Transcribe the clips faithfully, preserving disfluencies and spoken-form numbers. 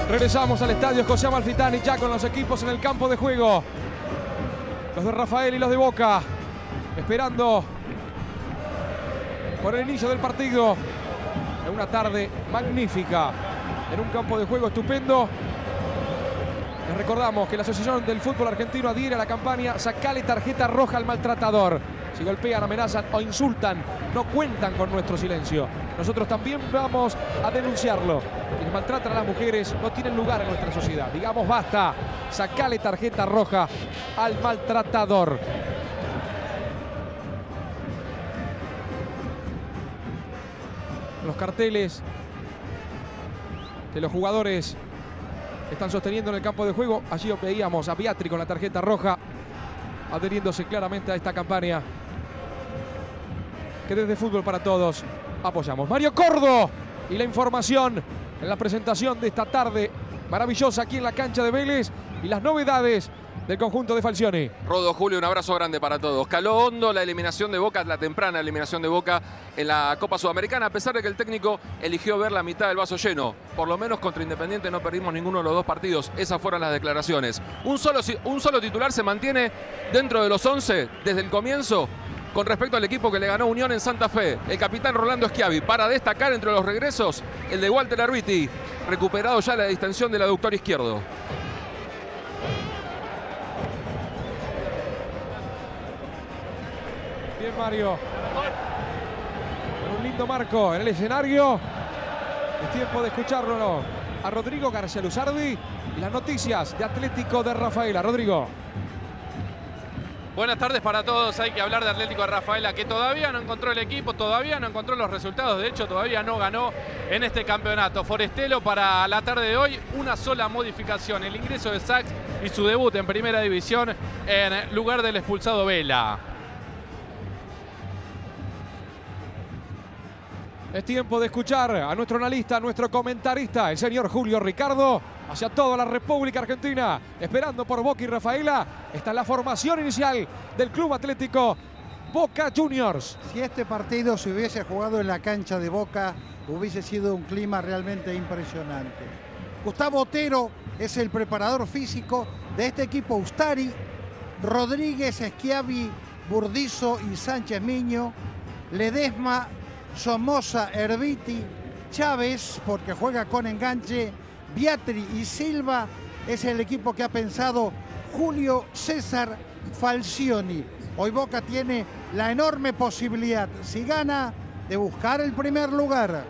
Regresamos al estadio José Amalfitani ya con los equipos en el campo de juego. Los de Rafael y los de Boca esperando por el inicio del partido. En una tarde magnífica, en un campo de juego estupendo. Les recordamos que la Asociación del Fútbol Argentino adhiere a la campaña Sacale tarjeta roja al maltratador. Si golpean, amenazan o insultan, no cuentan con nuestro silencio. Nosotros también vamos a denunciarlo. Quienes maltratan a las mujeres no tienen lugar en nuestra sociedad. Digamos basta, sacale tarjeta roja al maltratador. Los carteles que los jugadores están sosteniendo en el campo de juego. Allí veíamos a Biatri con la tarjeta roja, adheriéndose claramente a esta campaña que desde Fútbol para Todos apoyamos. Mario Cordo y la información en la presentación de esta tarde maravillosa aquí en la cancha de Vélez y las novedades del conjunto de Falcioni. Rodo, Julio, un abrazo grande para todos. Caló hondo la eliminación de Boca, la temprana eliminación de Boca en la Copa Sudamericana, a pesar de que el técnico eligió ver la mitad del vaso lleno. Por lo menos contra Independiente no perdimos ninguno de los dos partidos. Esas fueron las declaraciones. Un solo, un solo titular se mantiene dentro de los once desde el comienzo con respecto al equipo que le ganó Unión en Santa Fe. El capitán Rolando Schiavi. Para destacar entre los regresos, el de Walter Arbiti, recuperado ya la distensión del aductor izquierdo. Bien, Mario. Con un lindo marco en el escenario. Es tiempo de escucharlo, ¿no? A Rodrigo García Luzardi y las noticias de Atlético de Rafaela. Rodrigo. Buenas tardes para todos. Hay que hablar de Atlético de Rafaela, que todavía no encontró el equipo, todavía no encontró los resultados. De hecho, todavía no ganó en este campeonato. Forestelo para la tarde de hoy, una sola modificación. El ingreso de Sachs y su debut en Primera División en lugar del expulsado Vela. Es tiempo de escuchar a nuestro analista, a nuestro comentarista, el señor Julio Ricardo, hacia toda la República Argentina, esperando por Boca y Rafaela. Está en la formación inicial del Club Atlético Boca Juniors. Si este partido se hubiese jugado en la cancha de Boca, hubiese sido un clima realmente impresionante. Gustavo Otero es el preparador físico de este equipo. Ustari, Rodríguez, Schiavi, Burdizo y Sánchez Miño, Ledesma, Somoza, Herbiti, Chávez, porque juega con enganche, Biatri y Silva. Es el equipo que ha pensado Julio César Falcioni. Hoy Boca tiene la enorme posibilidad, si gana, de buscar el primer lugar.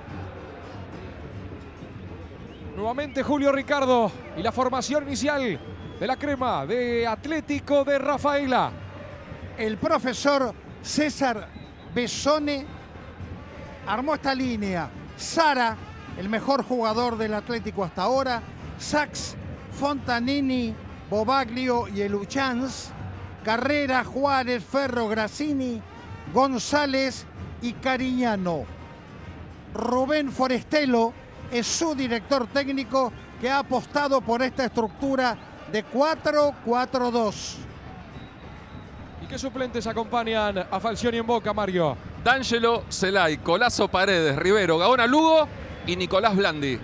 Nuevamente Julio Ricardo y la formación inicial de la crema de Atlético de Rafaela. El profesor César Besone armó esta línea. Sara, el mejor jugador del Atlético hasta ahora. Sachs, Fontanini, Bobaglio y Eluchans. Carrera, Juárez, Ferro, Grassini, González y Cariñano. Rubén Forestelo es su director técnico, que ha apostado por esta estructura de cuatro cuatro dos. ¿Y qué suplentes acompañan a Falcioni en Boca, Mario? D'Angelo Celay, Colazo Paredes, Rivero, Gaona Lugo y Nicolás Blandi.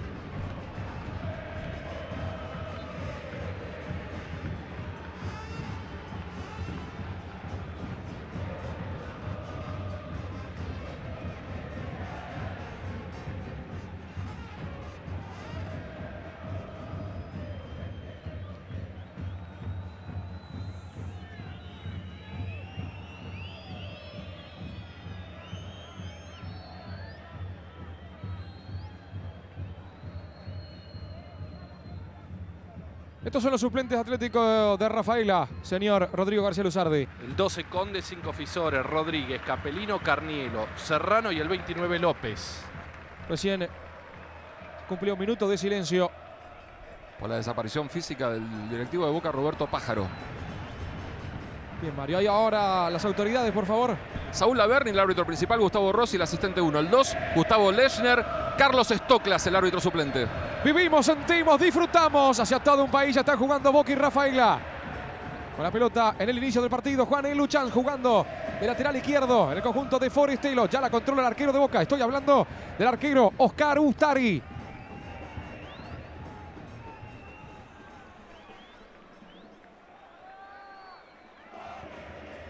Estos son los suplentes atléticos de Rafaela, señor Rodrigo García Luzardi. El doce Conde, cinco Fisores, Rodríguez, Capelino, Carnielo, Serrano y el veintinueve López. Recién cumplió un minuto de silencio por la desaparición física del directivo de Boca, Roberto Pájaro. Bien, Mario. Y ahora las autoridades, por favor. Saúl Laverni, el árbitro principal, Gustavo Rossi, el asistente uno. El dos, Gustavo Lechner, Carlos Stoklas, el árbitro suplente. Vivimos, sentimos, disfrutamos. Hacia todo un país ya están jugando Boca y Rafaela. Con la pelota en el inicio del partido, Juan Eluchán jugando de lateral izquierdo en el conjunto de Forestelo. Ya la controla el arquero de Boca. Estoy hablando del arquero Oscar Ustari.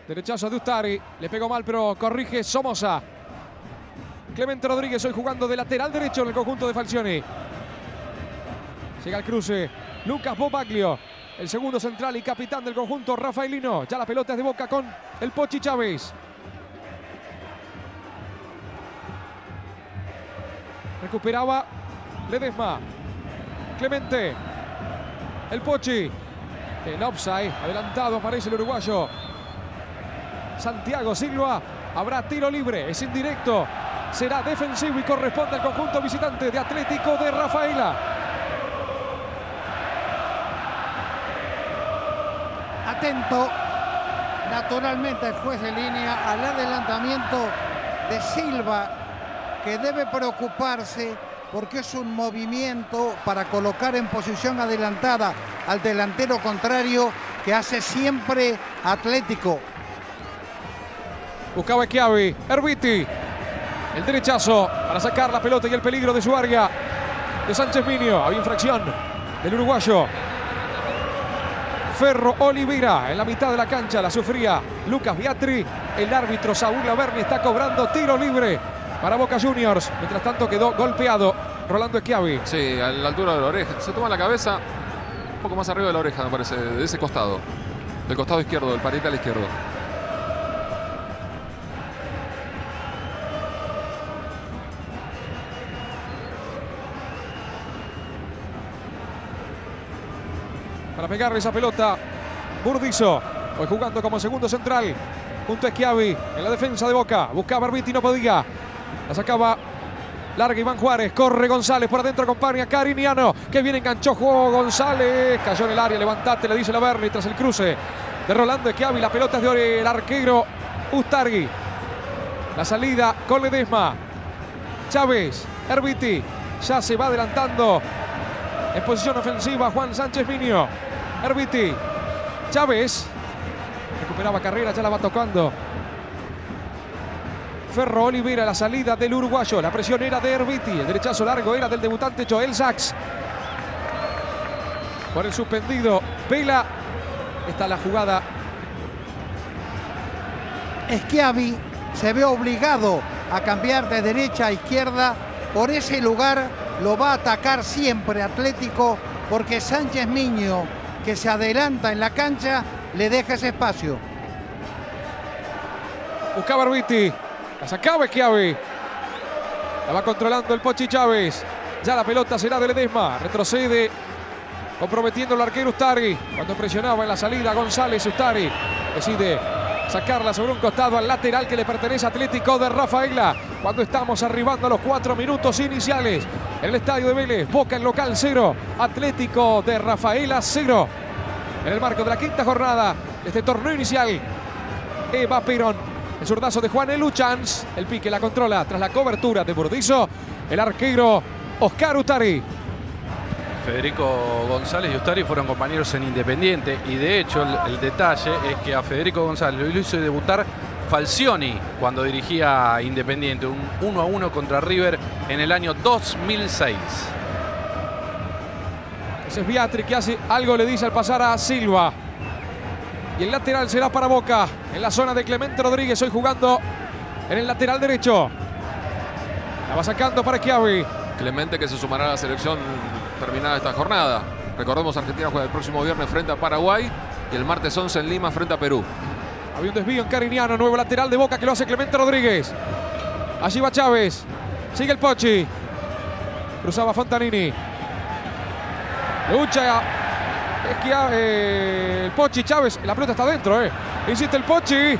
Derechazo de Ustari. Le pegó mal, pero corrige Somoza. Clemente Rodríguez hoy jugando de lateral derecho en el conjunto de Falcioni. Llega el cruce. Lucas Bobaglio, el segundo central y capitán del conjunto rafaelino. Ya la pelota es de Boca con el Pochi Chávez. Recuperaba Ledesma. Clemente. El Pochi. En offside. Adelantado aparece el uruguayo. Santiago Silva. Habrá tiro libre. Es indirecto. Será defensivo y corresponde al conjunto visitante de Atlético de Rafaela. Atento, naturalmente, el juez de línea al adelantamiento de Silva, que debe preocuparse porque es un movimiento para colocar en posición adelantada al delantero contrario que hace siempre Atlético. Buscaba Schiavi, Erviti. El derechazo para sacar la pelota y el peligro de su área de Sánchez Minio. Había infracción del uruguayo. Ferro Olivera en la mitad de la cancha, la sufría Lucas Biatri. El árbitro Saúl Laverni está cobrando tiro libre para Boca Juniors. Mientras tanto quedó golpeado Rolando Schiavi. Sí, a la altura de la oreja. Se toma la cabeza un poco más arriba de la oreja, me parece, de ese costado. Del costado izquierdo, del parietal izquierdo. Para pegarle esa pelota, Burdizo, hoy jugando como segundo central, junto a Schiavi en la defensa de Boca. Buscaba Erviti, no podía. La sacaba larga Iván Juárez. Corre González por adentro, acompaña Cariniano, que viene, enganchó, jugó González. Cayó en el área, levantate, le dice Laverni tras el cruce de Rolando Schiavi. La pelota es de el arquero Ustargui. La salida con Ledesma. Chávez, Erviti, ya se va adelantando en posición ofensiva Juan Sánchez Minio. Erviti, Chávez, recuperaba carrera, ya la va tocando Ferro Olivera. La salida del uruguayo, la presión era de Erviti, el derechazo largo era del debutante Joel Sachs. Por el suspendido Vela, está la jugada. Schiavi se ve obligado a cambiar de derecha a izquierda. Por ese lugar lo va a atacar siempre Atlético, porque Sánchez Minio, que se adelanta en la cancha, le deja ese espacio. Buscaba Erviti, la sacaba Schiavi. La va controlando el Pochi Chávez. Ya la pelota será de Ledesma. Retrocede, comprometiendo al arquero Ustari. Cuando presionaba en la salida González, Ustari decide sacarla sobre un costado al lateral que le pertenece a Atlético de Rafaela. Cuando estamos arribando a los cuatro minutos iniciales en el estadio de Vélez. Boca en local cero, Atlético de Rafaela cero. En el marco de la quinta jornada de este torneo inicial, Eva Perón. El zurdazo de Juan Eluchans. El pique la controla tras la cobertura de Burdizo. El arquero Oscar Ustari. Federico González y Ustari fueron compañeros en Independiente, y de hecho el, el detalle es que a Federico González lo hizo debutar Falcioni cuando dirigía Independiente, un uno a uno contra River en el año dos mil seis. Ese es Biatri que hace algo, le dice al pasar a Silva. Y el lateral será para Boca en la zona de Clemente Rodríguez, hoy jugando en el lateral derecho. La va sacando para Schiavi. Clemente, que se sumará a la selección terminada esta jornada. Recordemos, Argentina juega el próximo viernes frente a Paraguay y el martes once en Lima frente a Perú. Había un desvío en Cariniano, nuevo lateral de Boca que lo hace Clemente Rodríguez. Allí va Chávez, sigue el Pochi. Cruzaba Fontanini. Lucha Schiavi, eh, el Pochi Chávez, la pelota está adentro, eh. Insiste el Pochi.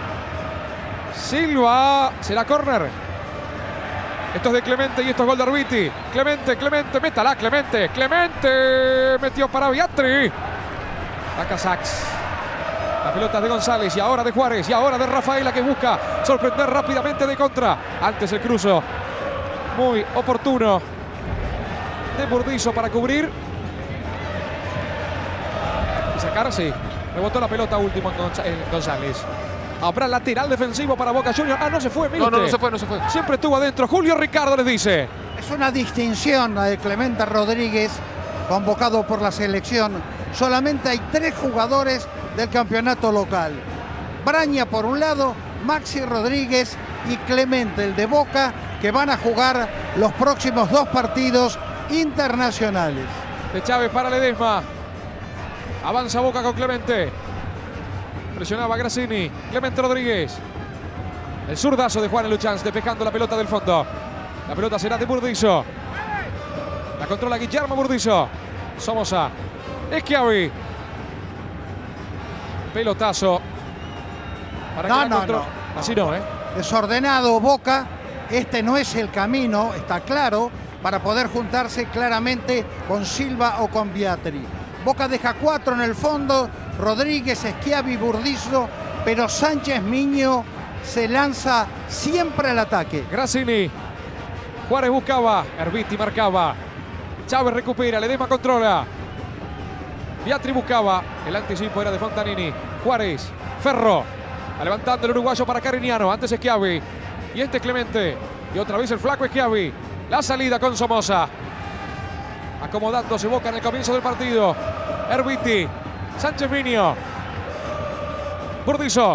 Silva, será córner. Esto es de Clemente y esto es gol de Erviti. Clemente, Clemente, métala, Clemente. Clemente metió para Biatri. Saca Sachs. La pelota de González y ahora de Juárez y ahora de Rafaela, que busca sorprender rápidamente de contra. Antes el cruzo muy oportuno de Burdizo para cubrir y sacar, sí. Rebotó la pelota último en González. Habrá lateral defensivo para Boca Juniors. Ah, no se fue, mire No, no, usted. no se fue, no se fue. Siempre estuvo adentro. Julio Ricardo les dice. Es una distinción la de Clemente Rodríguez, convocado por la selección. Solamente hay tres jugadores del campeonato local. Braña por un lado, Maxi Rodríguez y Clemente, el de Boca, que van a jugar los próximos dos partidos internacionales. De Chávez para Ledesma. Avanza Boca con Clemente. Presionaba Grassini. Clemente Rodríguez. El zurdazo de Juan Luchans despejando la pelota del fondo. La pelota será de Burdizo. La controla Guillermo Burdizo. Somoza. Schiavi. Pelotazo. Para No, que la no, control... no. Así no, ¿eh? Desordenado Boca. Este no es el camino, está claro, para poder juntarse claramente con Silva o con Biatri. Boca deja cuatro en el fondo. Rodríguez, Schiavi, Burdizo. Pero Sánchez Miño se lanza siempre al ataque. Grassini. Juárez buscaba. Herbiti marcaba. Chávez recupera. Ledesma controla. Biatri buscaba. El anticipo era de Fontanini. Juárez. Ferro. Va levantando el uruguayo para Carignano. Antes Schiavi. Y este Clemente. Y otra vez el flaco Schiavi. La salida con Somoza. Acomodándose Boca en el comienzo del partido. Herbiti. Sánchez Miño. Burdizo.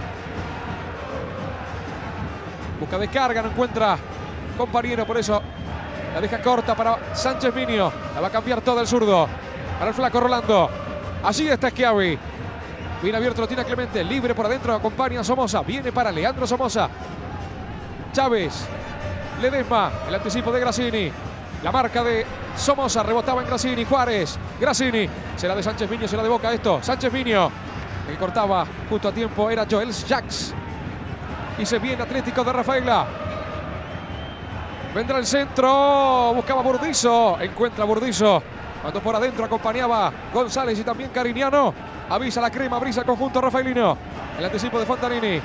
Busca descarga, no encuentra compañero, por eso la deja corta para Sánchez Miño. La va a cambiar toda el zurdo. Para el flaco Rolando. Allí está Schiavi. Bien abierto lo tiene Clemente. Libre por adentro, acompaña a Somoza. Viene para Leandro Somoza. Chávez. Ledesma. El anticipo de Grassini. La marca de Somoza. Rebotaba en Grassini. Juárez. Grassini. Será de Sánchez Miño, será de Boca esto. Sánchez Miño. El que cortaba justo a tiempo era Joel Jacks. Y se viene Atlético de Rafaela. Vendrá el centro. Buscaba Burdizo. Encuentra Burdizo. Cuando por adentro acompañaba González y también Carignano. Avisa la crema, brisa el conjunto rafaelino. El anticipo de Fontanini.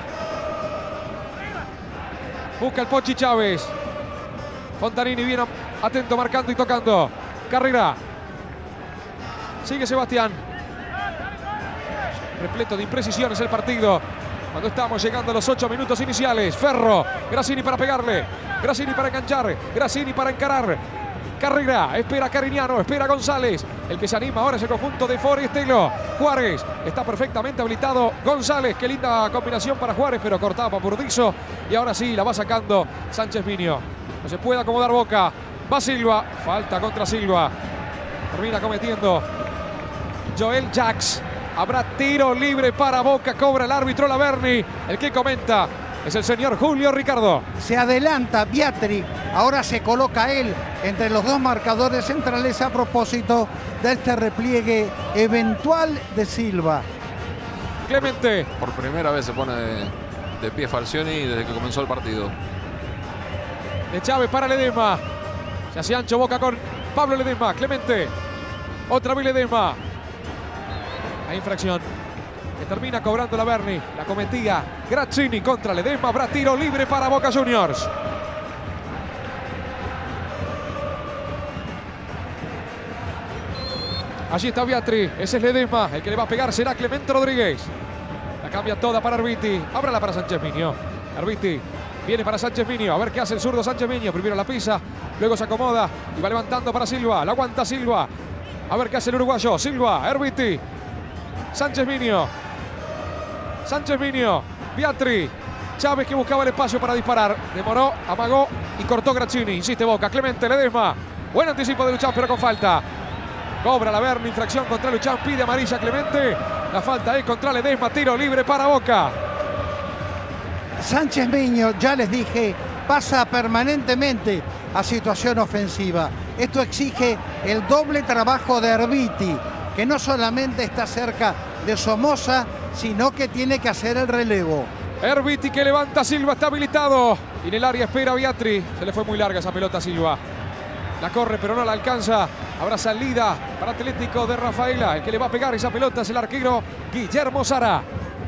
Busca el Pochi Chávez. Fontanini viene atento, marcando y tocando. Carrera. Sigue Sebastián. Repleto de imprecisiones el partido. Cuando estamos llegando a los ocho minutos iniciales. Ferro. Grassini para pegarle. Grassini para enganchar. Grassini para encarar. Carrera. Espera Carignano. Espera González. El que se anima ahora es el conjunto de Forestelo. Juárez. Está perfectamente habilitado. González. Qué linda combinación para Juárez, pero cortaba por Burdizo. Y ahora sí, la va sacando Sánchez Miño. No se puede acomodar Boca. Va Silva. Falta contra Silva. Termina cometiendo Joel Jacks. Habrá tiro libre para Boca. Cobra el árbitro Laverni. El que comenta es el señor Julio Ricardo. Se adelanta Biatri. Ahora se coloca él entre los dos marcadores centrales a propósito de este repliegue eventual de Silva. Clemente. Por primera vez se pone de, de pie Falcioni desde que comenzó el partido. De Chávez para Ledesma. Se hace ancho Boca con Pablo Ledesma. Clemente. Otra vez Ledesma. La infracción que termina cobrando Laverni. La cometía Grassini contra Ledesma. Habrá tiro libre para Boca Juniors. Allí está Biatri. Ese es Ledesma. El que le va a pegar será Clemente Rodríguez. La cambia toda para Herbiti. Ábrala para Sánchez Miño. Herbiti. Viene para Sánchez Miño. A ver qué hace el zurdo Sánchez Miño. Primero la pisa. Luego se acomoda. Y va levantando para Silva. La aguanta Silva. A ver qué hace el uruguayo. Silva. Herbiti. Sánchez Miño. Sánchez Miño. Biatri. Chávez que buscaba el espacio para disparar. Demoró, amagó y cortó Grassini. Insiste Boca. Clemente Ledesma. Buen anticipo de Luchán, pero con falta. Cobra Laverni. Infracción contra Luchán. Pide amarilla Clemente. La falta es contra Ledesma. Tiro libre para Boca. Sánchez Miño, ya les dije, pasa permanentemente a situación ofensiva. Esto exige el doble trabajo de Herbiti, que no solamente está cerca de Somoza, sino que tiene que hacer el relevo. Herbiti que levanta, Silva está habilitado. Y en el área espera Biatri. Se le fue muy larga esa pelota a Silva. La corre pero no la alcanza. Habrá salida para Atlético de Rafaela. El que le va a pegar esa pelota es el arquero Guillermo Sara.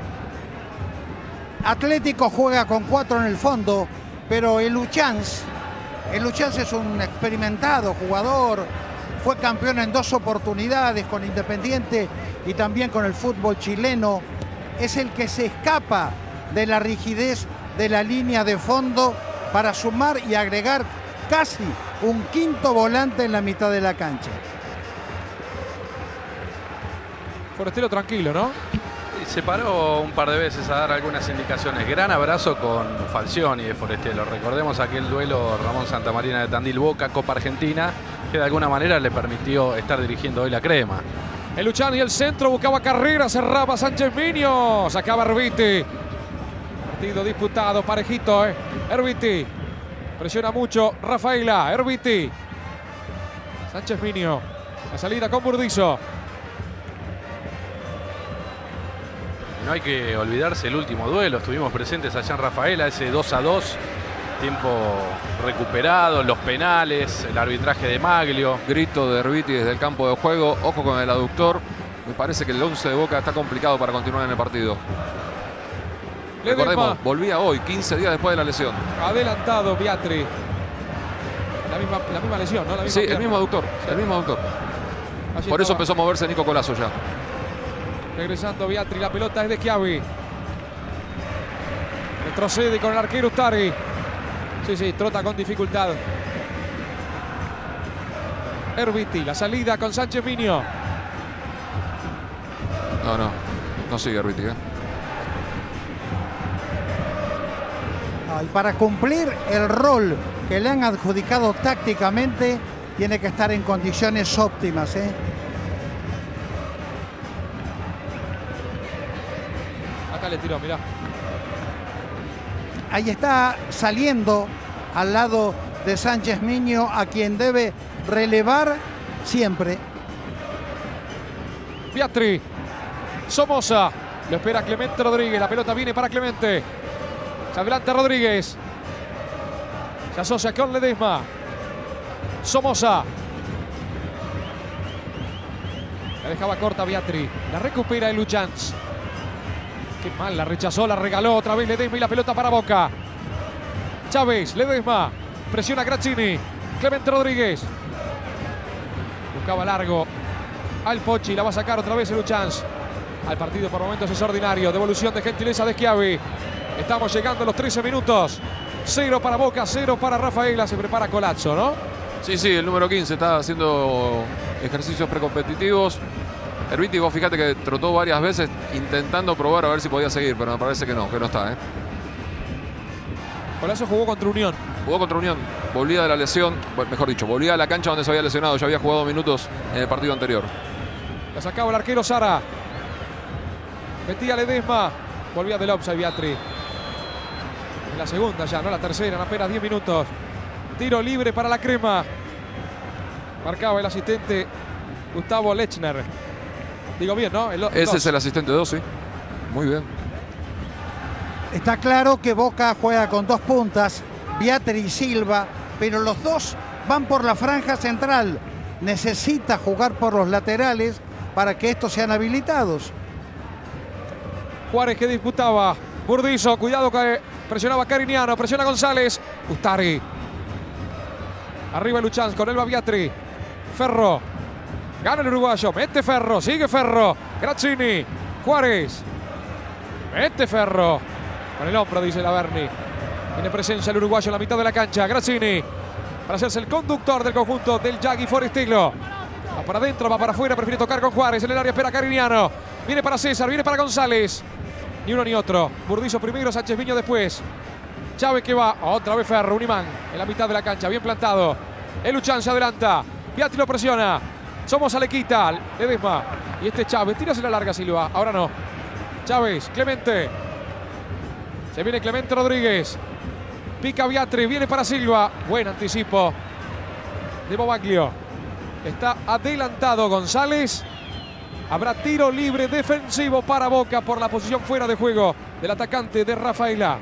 Atlético juega con cuatro en el fondo, pero el Luchans, el Luchans es un experimentado jugador. Fue campeón en dos oportunidades con Independiente y también con el fútbol chileno. Es el que se escapa de la rigidez de la línea de fondo para sumar y agregar casi un quinto volante en la mitad de la cancha. Forestelo tranquilo, ¿no? Y se paró un par de veces a dar algunas indicaciones. Gran abrazo con Falcioni de Forestielo. Recordemos aquel duelo Ramón Santamarina de Tandil Boca, Copa Argentina, que de alguna manera le permitió estar dirigiendo hoy la crema. El Luciani, el centro, buscaba carrera, cerraba Sánchez Miño, sacaba Herbiti. Partido disputado, parejito, ¿eh? Herbiti. Presiona mucho Rafaela, Herbiti. Sánchez Miño. La salida con Burdizo. No hay que olvidarse el último duelo. Estuvimos presentes allá en Rafaela, ese dos a dos. Tiempo recuperado, los penales, el arbitraje de Maglio. Grito de Herbiti desde el campo de juego. Ojo con el aductor. Me parece que el once de Boca está complicado para continuar en el partido. Ledesma. Recordemos, volvía hoy, quince días después de la lesión. Adelantado Biatri. La misma, la misma lesión, ¿no? La misma Sí, pierna. el mismo aductor. El mismo aductor. Allí Por eso estaba. empezó a moverse Nico Colazo ya. Regresando Biatri, la pelota es de Chiavi. Retrocede con el arquero Ustari. Sí, sí, trota con dificultad. Herbiti, la salida con Sánchez Miño. No, no. No sigue Herbiti, ¿eh? Ah, y para cumplir el rol que le han adjudicado tácticamente, tiene que estar en condiciones óptimas, ¿eh? Acá le tiró, mirá. Ahí está saliendo al lado de Sánchez Miño, a quien debe relevar siempre. Biatri. Somoza. Lo espera Clemente Rodríguez. La pelota viene para Clemente. Se adelanta Rodríguez. Se asocia con Ledesma. Somoza. La dejaba corta Biatri. La recupera el Luchans. Qué mal, la rechazó, la regaló otra vez Ledesma y la pelota para Boca. Chávez, Ledesma. Presiona Grazzini. Clemente Rodríguez. Buscaba largo. Al Pochi, la va a sacar otra vez el Luchans. Al partido por momentos es ordinario. Devolución de gentileza de Schiavi. Estamos llegando a los trece minutos. Cero para Boca, cero para Rafaela. Se prepara Colazzo, ¿no? Sí, sí, el número quince está haciendo ejercicios precompetitivos. Herbiti, vos fíjate que trotó varias veces intentando probar a ver si podía seguir, pero me parece que no, que no está, ¿eh? Colazzo jugó contra Unión. Jugó contra Unión, volvía de la lesión, bueno, mejor dicho, volvía a la cancha donde se había lesionado, ya había jugado minutos en el partido anterior. La sacaba el arquero Sara. Metía Ledesma. Volvía del offside Biatri. En la segunda ya, no la tercera, en apenas diez minutos. Tiro libre para la crema. Marcaba el asistente Gustavo Lechner. Digo bien, ¿no? El, Ese dos. es el asistente dos, sí. Muy bien. Está claro que Boca juega con dos puntas, Biatri y Silva, pero los dos van por la franja central. Necesita jugar por los laterales para que estos sean habilitados. Juárez que disputaba. Burdizo, cuidado que presionaba Cariniano, presiona González. Ustari. Arriba Luchans, con él va Biatri. Ferro. Gana el uruguayo, mete Ferro, sigue Ferro. Grazzini. Juárez. Mete Ferro. Con el hombro, dice Laverni. Tiene presencia el uruguayo en la mitad de la cancha. Grazzini. Para hacerse el conductor del conjunto del Yagui Forestielo. Va para adentro, va para afuera, prefiere tocar con Juárez. En el área espera Cariniano. Viene para César, viene para González. Ni uno ni otro. Burdizo primero, Sánchez Miño después. Chávez que va, otra vez Ferro, un imán en la mitad de la cancha, bien plantado. El Luchán se adelanta. Biatri lo presiona. Somos Alequita, Ledesma. Y este Chávez, tírase la larga Silva. Ahora no. Chávez, Clemente. Se viene Clemente Rodríguez. Pica Biatri, viene para Silva. Buen anticipo de Bobaglio. Está adelantado González. Habrá tiro libre defensivo para Boca por la posición fuera de juego del atacante de Rafaela.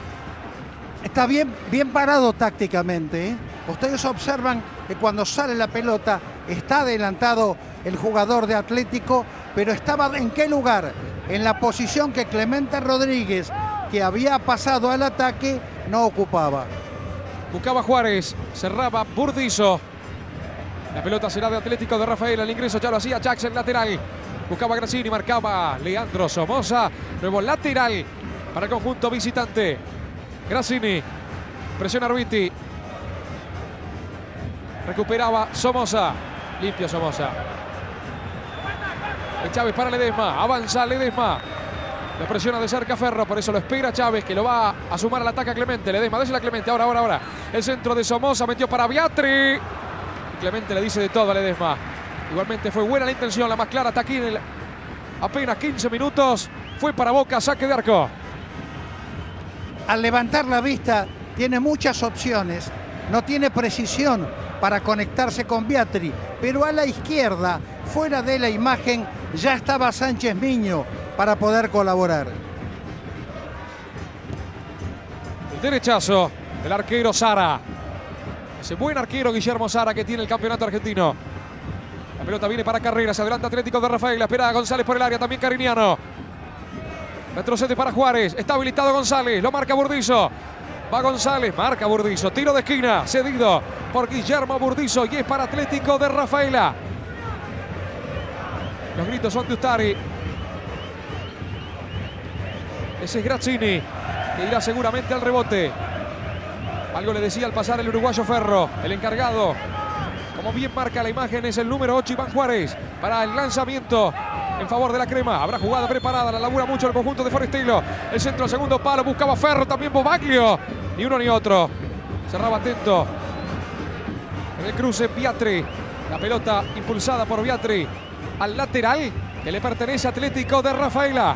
Está bien, bien parado tácticamente, ¿eh? Ustedes observan que cuando sale la pelota está adelantado el jugador de Atlético, pero estaba ¿en qué lugar? En la posición que Clemente Rodríguez, que había pasado al ataque, no ocupaba. Buscaba Juárez, cerraba Burdizo. La pelota será de Atlético de Rafaela. El ingreso ya lo hacía Jackson, lateral. Buscaba Grazzini, marcaba Leandro Somoza. Nuevo lateral para el conjunto visitante. Grazzini, presiona Herbiti. Recuperaba Somoza. Limpio Somoza. El Chávez para Ledesma. Avanza Ledesma. Le presiona de cerca Ferro, por eso lo espera Chávez, que lo va a sumar al ataque a Clemente. Ledesma, désela a Clemente, ahora, ahora, ahora. El centro de Somoza, metió para Biatri. Clemente le dice de todo a Ledesma. Igualmente fue buena la intención, la más clara hasta aquí en el apenas quince minutos. Fue para Boca, saque de arco. Al levantar la vista, tiene muchas opciones. No tiene precisión para conectarse con Biatri, pero a la izquierda, fuera de la imagen, ya estaba Sánchez Miño para poder colaborar. El derechazo del arquero Sara. Ese buen arquero Guillermo Sara que tiene el campeonato argentino. La pelota viene para Carrera, se adelanta Atlético de Rafaela, espera a González por el área, también Cariniano. Retrocede para Juárez, está habilitado González, lo marca Burdizo. Va González, marca Burdizo, tiro de esquina, cedido por Guillermo Burdizo y es para Atlético de Rafaela. Los gritos son de Ustari. Ese es Grazzini, que irá seguramente al rebote. Algo le decía al pasar el uruguayo Ferro, el encargado. Como bien marca la imagen, es el número ocho, Iván Juárez, para el lanzamiento en favor de la crema. Habrá jugada preparada, la labura mucho el conjunto de Forestelo. El centro al segundo palo, buscaba Ferro, también Bobaglio. Ni uno ni otro. Cerraba atento. En el cruce, Biatri. La pelota impulsada por Biatri al lateral, que le pertenece a Atlético de Rafaela.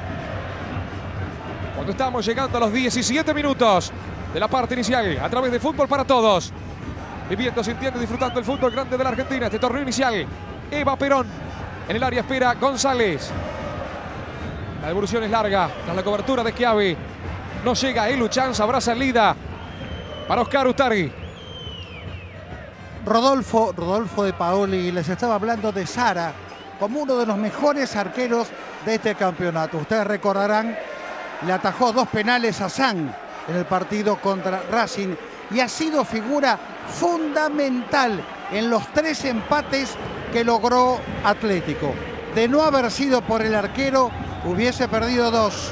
Cuando estamos llegando a los diecisiete minutos de la parte inicial, a través de Fútbol para Todos. Viviendo, sintiendo y disfrutando el fútbol grande de la Argentina. Este torneo inicial, Eva Perón. En el área espera González. La devolución es larga. Tras la cobertura de Schiavi. No llega Elu Chance. Habrá salida para Oscar Ustari. Rodolfo, Rodolfo de Paoli les estaba hablando de Sara como uno de los mejores arqueros de este campeonato. Ustedes recordarán, le atajó dos penales a San en el partido contra Racing y ha sido figura fundamental en los tres empates que logró Atlético. De no haber sido por el arquero, hubiese perdido dos.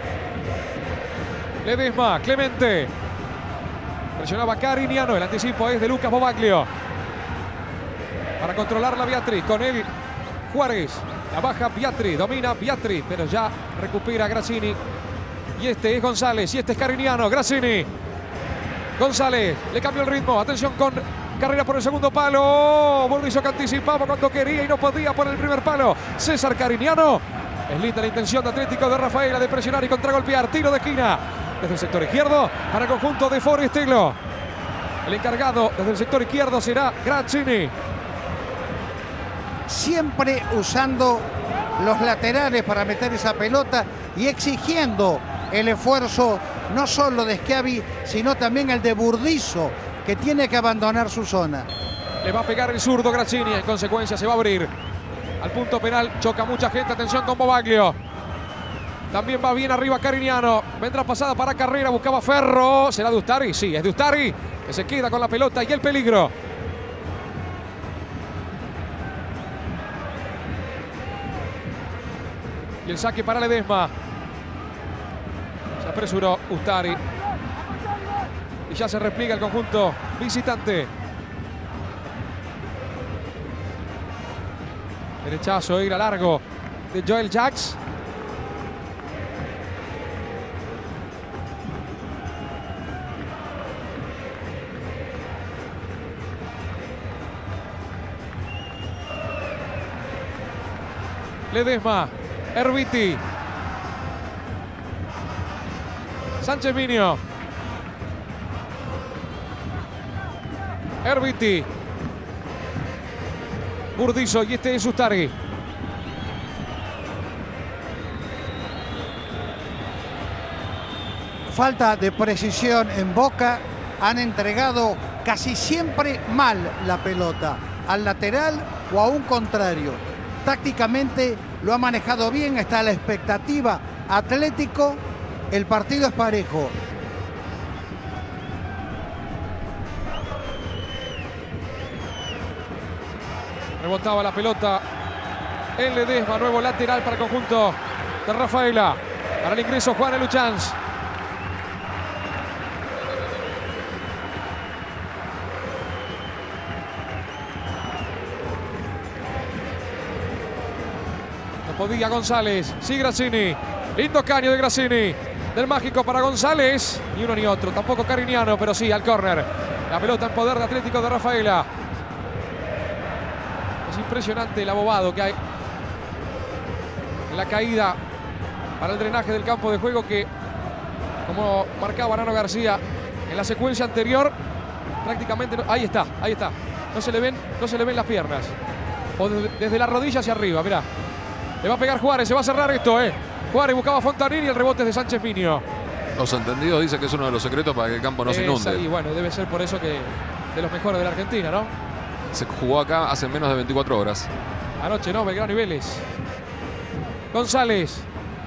Ledesma, Clemente. Presionaba Cariniano, el anticipo es de Lucas Bobaglio. Para controlar la Biatri, con él Juárez. La baja Biatri, domina Biatri, pero ya recupera Grazzini. Y este es González, y este es Cariniano, Grazzini. González, le cambió el ritmo, atención con Carrera por el segundo palo. Burdizo que anticipaba cuando quería y no podía por el primer palo. César Cariniano. Es linda la intención de Atlético de Rafaela de presionar y contragolpear. Tiro de esquina desde el sector izquierdo para el conjunto de Forestelo. El encargado desde el sector izquierdo será Grazzini. Siempre usando los laterales para meter esa pelota y exigiendo el esfuerzo no solo de Schiavi, sino también el de Burdizo, que tiene que abandonar su zona. Le va a pegar el zurdo Grazzini, en consecuencia se va a abrir al punto penal. Choca mucha gente, atención con Bobaglio. También va bien arriba Cariniano. Vendrá pasada para Carrera, buscaba Ferro. ¿Será de Ustari? Sí, es de Ustari, que se queda con la pelota y el peligro. Y el saque para Ledesma. Se apresuró Ustari. Y ya se repliega el conjunto visitante. Derechazo, ir a largo de Joel Jacks. Ledesma, Erviti. Sánchez Miño. Erviti. Burdizo y este es Ustari. Falta de precisión en Boca. Han entregado casi siempre mal la pelota, al lateral o a un contrario. Tácticamente lo ha manejado bien, está a la expectativa. Atlético, el partido es parejo. Rebotaba la pelota en Ledesma, nuevo lateral para el conjunto de Rafaela. Para el ingreso Juan Eluchans. No podía González, sí Grazzini. Lindo caño de Grassini. Del mágico para González. Ni uno ni otro. Tampoco Carignano, pero sí al córner. La pelota en poder de Atlético de Rafaela. Es impresionante el abobado que hay en la caída para el drenaje del campo de juego que, como marcaba Nano García en la secuencia anterior, prácticamente no, ahí está, ahí está. No se le ven, no se le ven las piernas. O desde, desde la rodilla hacia arriba, mirá. Le va a pegar Juárez, se va a cerrar esto, eh. Juárez buscaba a Fontanini y el rebote es de Sánchez Minio. Los entendidos dicen que es uno de los secretos para que el campo no se inunde. Y bueno, debe ser por eso que de los mejores de la Argentina, ¿no? Se jugó acá hace menos de veinticuatro horas. Anoche, ¿no? Belgrano y Vélez. González.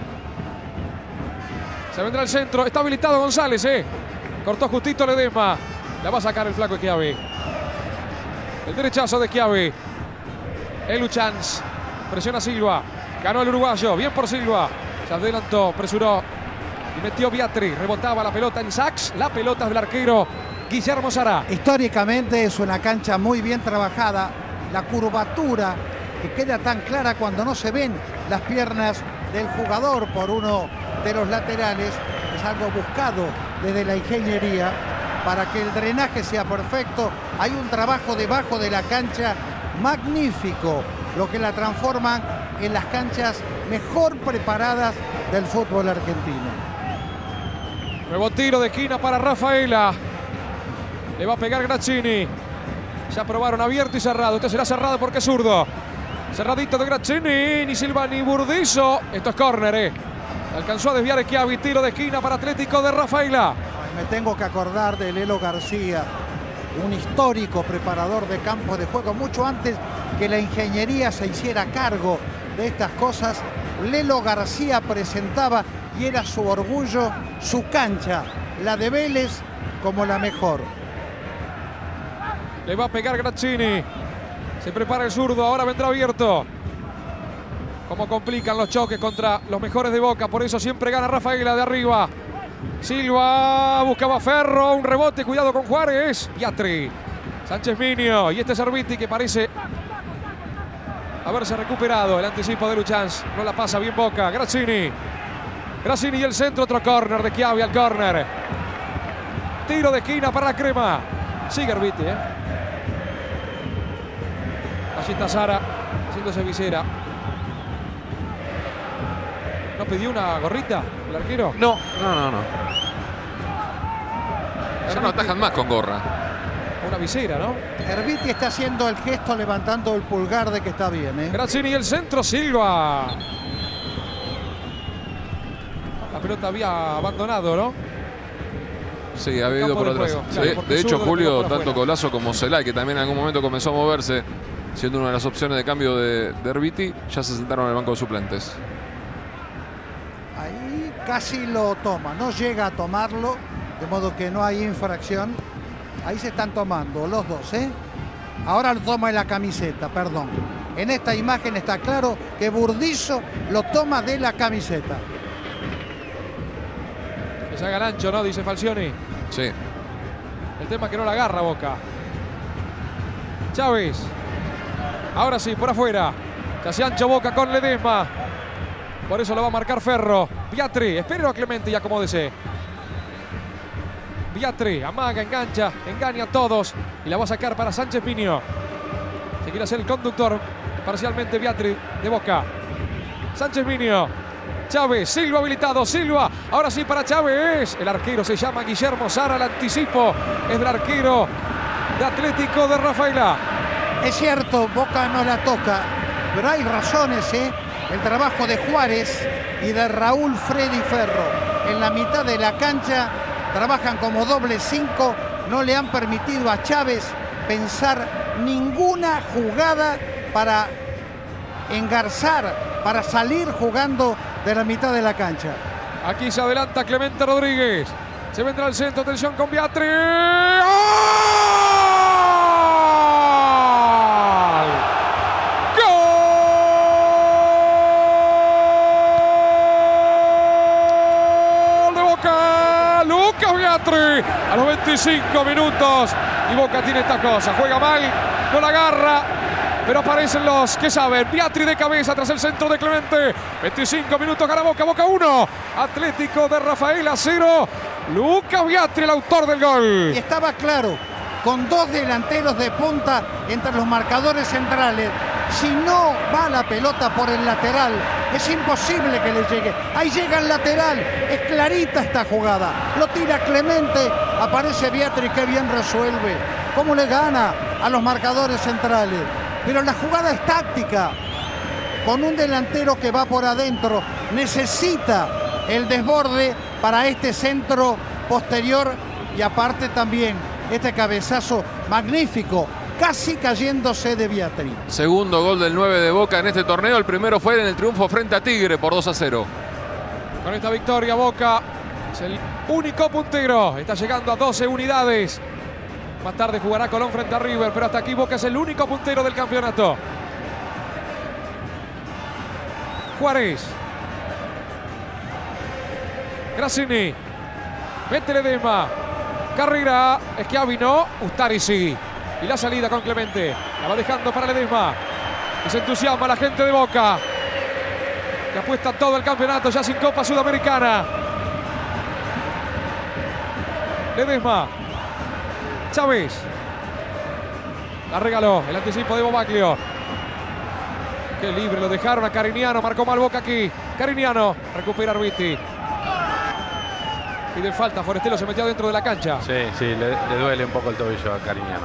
Se vendrá al centro. Está habilitado González, ¿eh? Cortó justito Ledesma. La va a sacar el flaco Schiavi. El derechazo de Schiavi. El Luchans. Presiona Silva. Ganó el uruguayo. Bien por Silva. Se adelantó, apresuró. Y metió Biatri. Rebotaba la pelota en Sachs. La pelota es del arquero Guillermo Sará. Históricamente es una cancha muy bien trabajada. La curvatura que queda tan clara cuando no se ven las piernas del jugador por uno de los laterales es algo buscado desde la ingeniería para que el drenaje sea perfecto. Hay un trabajo debajo de la cancha magnífico, lo que la transforma en las canchas mejor preparadas del fútbol argentino. Nuevo tiro de esquina para Rafaela. Le va a pegar Grazzini. Ya probaron abierto y cerrado. Este será cerrado porque es zurdo. Cerradito de Grazzini. Ni Silva ni Burdizo. Esto es córner, eh. Alcanzó a desviar Schiavi. Tiro de esquina para Atlético de Rafaela. Me tengo que acordar de Lelo García, un histórico preparador de campos de juego. Mucho antes que la ingeniería se hiciera cargo de estas cosas, Lelo García presentaba, y era su orgullo, su cancha, la de Vélez, como la mejor. Le va a pegar Grazzini. Se prepara el zurdo, ahora vendrá abierto. Cómo complican los choques contra los mejores de Boca, por eso siempre gana Rafaela de arriba. Silva buscaba Ferro, un rebote, cuidado con Juárez. Biatri, Sánchez Minio y este Serviti que parece haberse recuperado. El anticipo de Luchans, no la pasa bien Boca. Grazzini, Grazzini y el centro, otro córner de Schiavi al córner. Tiro de esquina para la crema. Sigue Serviti, eh. Allí está Sara haciéndose visera. ¿No pidió una gorrita el arquero? No, no, no, no. Ya no atajan más con gorra. Una visera, ¿no? Serviti está haciendo el gesto levantando el pulgar de que está bien, ¿eh? Grazzini y el centro, Silva. La pelota había abandonado, ¿no? Sí, había ido por atrás. Claro, sí, de hecho, Julio, tanto Colazo como Celay, que también en algún momento comenzó a moverse, siendo una de las opciones de cambio de, de Serviti, ya se sentaron en el banco de suplentes. Ahí casi lo toma, no llega a tomarlo, de modo que no hay infracción. Ahí se están tomando los dos, ¿eh? Ahora lo toma en la camiseta, perdón. En esta imagen está claro que Burdizo lo toma de la camiseta. Que se haga el ancho, ¿no? Dice Falcioni. Sí. El tema es que no la agarra Boca. Chávez. Ahora sí, por afuera. Se hace ancho Boca con Ledesma. Por eso lo va a marcar Ferro. Biatri, espero a Clemente y acomódese. Biatri, amaga, engancha, engaña a todos. Y la va a sacar para Sánchez Minio. Se quiere hacer el conductor parcialmente Biatri de Boca. Sánchez Minio. Chávez, Silva habilitado, Silva. Ahora sí para Chávez. El arquero se llama Guillermo Sara. El anticipo es del arquero de Atlético de Rafaela. Es cierto, Boca no la toca, pero hay razones, ¿eh? El trabajo de Juárez y de Raúl Freddy Ferro en la mitad de la cancha trabajan como doble cinco, no le han permitido a Chávez pensar ninguna jugada para engarzar, para salir jugando de la mitad de la cancha. Aquí se adelanta Clemente Rodríguez. Se vendrá al centro, atención con Biatri. ¡Oh! A los veinticinco minutos y Boca tiene esta cosa, juega mal, no la agarra, pero aparecen los que saben. Biatri de cabeza tras el centro de Clemente. veinticinco minutos, gana Boca. Boca uno. Atlético de Rafaela cero. Lucas Biatri, el autor del gol. Y estaba claro, con dos delanteros de punta entre los marcadores centrales. Si no va la pelota por el lateral, es imposible que le llegue. Ahí llega el lateral, es clarita esta jugada. Lo tira Clemente, aparece Biatri, que bien resuelve. ¿Cómo le gana a los marcadores centrales? Pero la jugada es táctica. Con un delantero que va por adentro, necesita el desborde para este centro posterior y aparte también este cabezazo magnífico, casi cayéndose de Biatri. Segundo gol del nueve de Boca en este torneo. El primero fue en el triunfo frente a Tigre por dos a cero. Con esta victoria Boca es el único puntero. Está llegando a doce unidades. Más tarde jugará Colón frente a River, pero hasta aquí Boca es el único puntero del campeonato. Juárez. Grassini. Mete Ledesma. Carrera. Schiavi no. Ustari sí. Y la salida con Clemente. La va dejando para Ledesma. Y se entusiasma la gente de Boca, que apuesta todo el campeonato ya sin Copa Sudamericana. Ledesma. Chávez. La regaló. El anticipo de Bobaglio. Qué libre lo dejaron a Carignano. Marcó mal Boca aquí. Carignano. Recupera Arbiti. Pide falta. Forestelo se metió dentro de la cancha. Sí, sí, le, le duele un poco el tobillo a Carignano.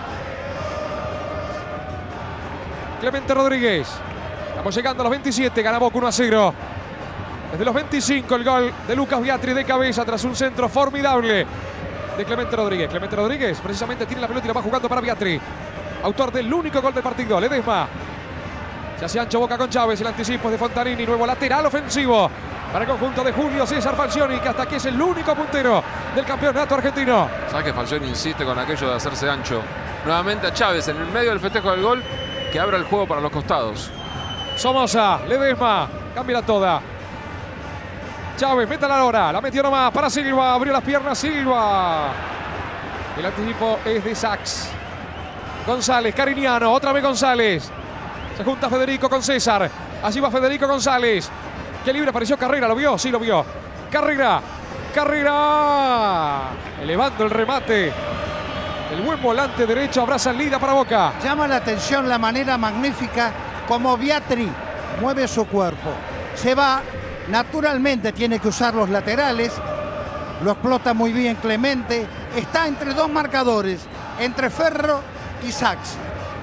Clemente Rodríguez. Estamos llegando a los veintisiete. Gana Boca uno a cero. Desde los veinticinco el gol de Lucas Biatri de cabeza tras un centro formidable de Clemente Rodríguez. Clemente Rodríguez precisamente tiene la pelota y la va jugando para Biatri. Autor del único gol del partido. Ledesma. Se hace ancho Boca con Chávez. El anticipo es de Fontanini. Nuevo lateral ofensivo para el conjunto de Julio César Falcioni, que hasta aquí es el único puntero del campeonato argentino. ¿Sabes que Falcioni insiste con aquello de hacerse ancho? Nuevamente a Chávez en el medio del festejo del gol, que abra el juego para los costados. Somoza, Ledesma, cambia toda. Chávez, mete la hora, la metió nomás para Silva, abrió las piernas Silva. El anticipo es de Sachs. González, Carignano, otra vez González. Se junta Federico con César. Allí va Federico González. Qué libre apareció Carrera, ¿lo vio? Sí, lo vio. Carrera, Carrera. Elevando el remate. El buen volante derecho, habrá salida para Boca. Llama la atención la manera magnífica como Biatri mueve su cuerpo. Se va, naturalmente tiene que usar los laterales. Lo explota muy bien Clemente. Está entre dos marcadores, entre Ferro y Sachs.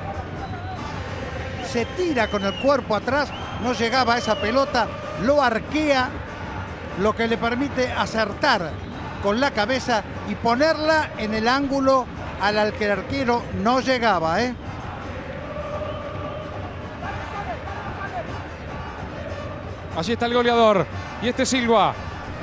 Se tira con el cuerpo atrás, no llegaba a esa pelota, lo arquea, lo que le permite acertar con la cabeza y ponerla en el ángulo al que el arquero no llegaba, ¿eh? Allí está el goleador. Y este Silva.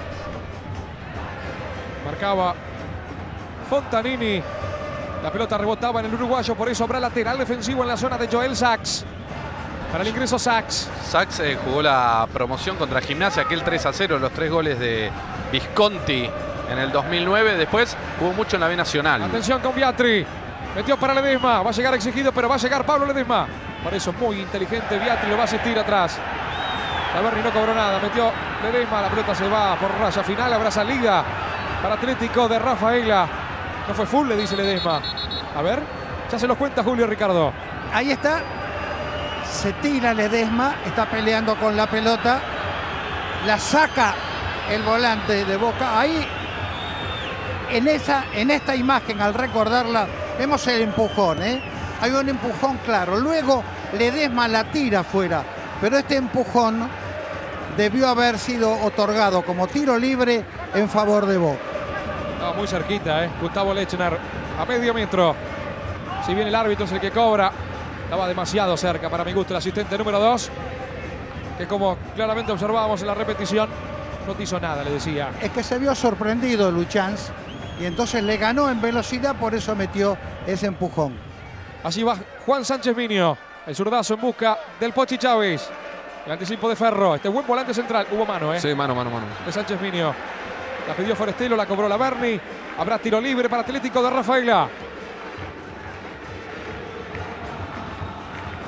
Marcaba Fontanini. La pelota rebotaba en el uruguayo, por eso habrá lateral defensivo en la zona de Joel Sachs. Para el ingreso Sachs. Sachs eh, jugó la promoción contra Gimnasia, aquel tres a cero, los tres goles de Visconti en el dos mil nueve. Después jugó mucho en la B Nacional. Atención con Biatri. Metió para Ledesma. Va a llegar exigido, pero va a llegar Pablo Ledesma. Por eso muy inteligente Biatri, lo va a asistir atrás. Taberni no cobró nada. Metió Ledesma. La pelota se va por raya final. Habrá salida para Atlético de Rafaela. No fue full, le dice Ledesma. A ver. Ya se los cuenta Julio Ricardo. Ahí está. Se tira Ledesma. Está peleando con la pelota. La saca el volante de Boca. Ahí, en, esa, en esta imagen, al recordarla, vemos el empujón, ¿eh? Hay un empujón claro. Luego Ledesma la tira afuera. Pero este empujón debió haber sido otorgado como tiro libre en favor de Boca. No, muy cerquita, ¿eh? Gustavo Lechner a medio metro. Si bien el árbitro es el que cobra, estaba demasiado cerca para mi gusto el asistente número dos, que como claramente observábamos en la repetición, no te hizo nada, le decía. Es que se vio sorprendido Luchans y entonces le ganó en velocidad, por eso metió ese empujón. Allí va Juan Sánchez Minio, el zurdazo en busca del Pochi Chávez. El anticipo de Ferro, este buen volante central. Hubo mano, ¿eh? Sí, mano, mano, mano. De Sánchez Minio. La pidió Forestelo, la cobró la Berni. Habrá tiro libre para Atlético de Rafaela.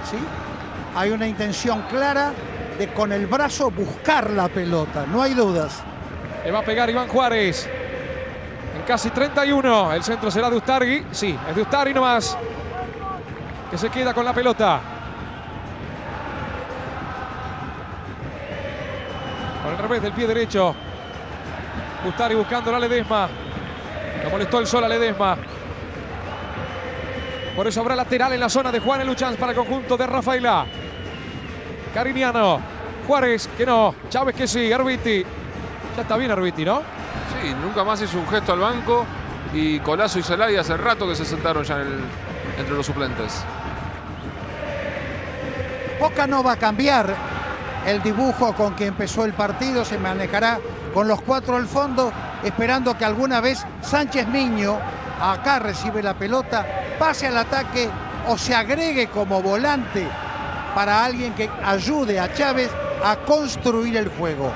¿sí? Hay una intención clara de con el brazo buscar la pelota, no hay dudas. Le va a pegar Iván Juárez. En casi treinta y uno. El centro será de Ustari. Sí, es de Ustari nomás. Que se queda con la pelota. Con el revés del pie derecho. Ustari buscando a Ledesma. Lo molestó el sol a Ledesma. Por eso habrá lateral en la zona de Juan Luchans para el conjunto de Rafaela. Cariniano. Juárez que no. Chávez que sí. Arbiti. Ya está bien Arbiti, ¿no? Sí, nunca más hizo un gesto al banco. Y Colazo y Zelaya hace rato que se sentaron ya en el, entre los suplentes. Boca no va a cambiar el dibujo con que empezó el partido. Se manejará con los cuatro al fondo, esperando que alguna vez Sánchez Miño, acá recibe la pelota, pase al ataque o se agregue como volante para alguien que ayude a Chávez a construir el juego.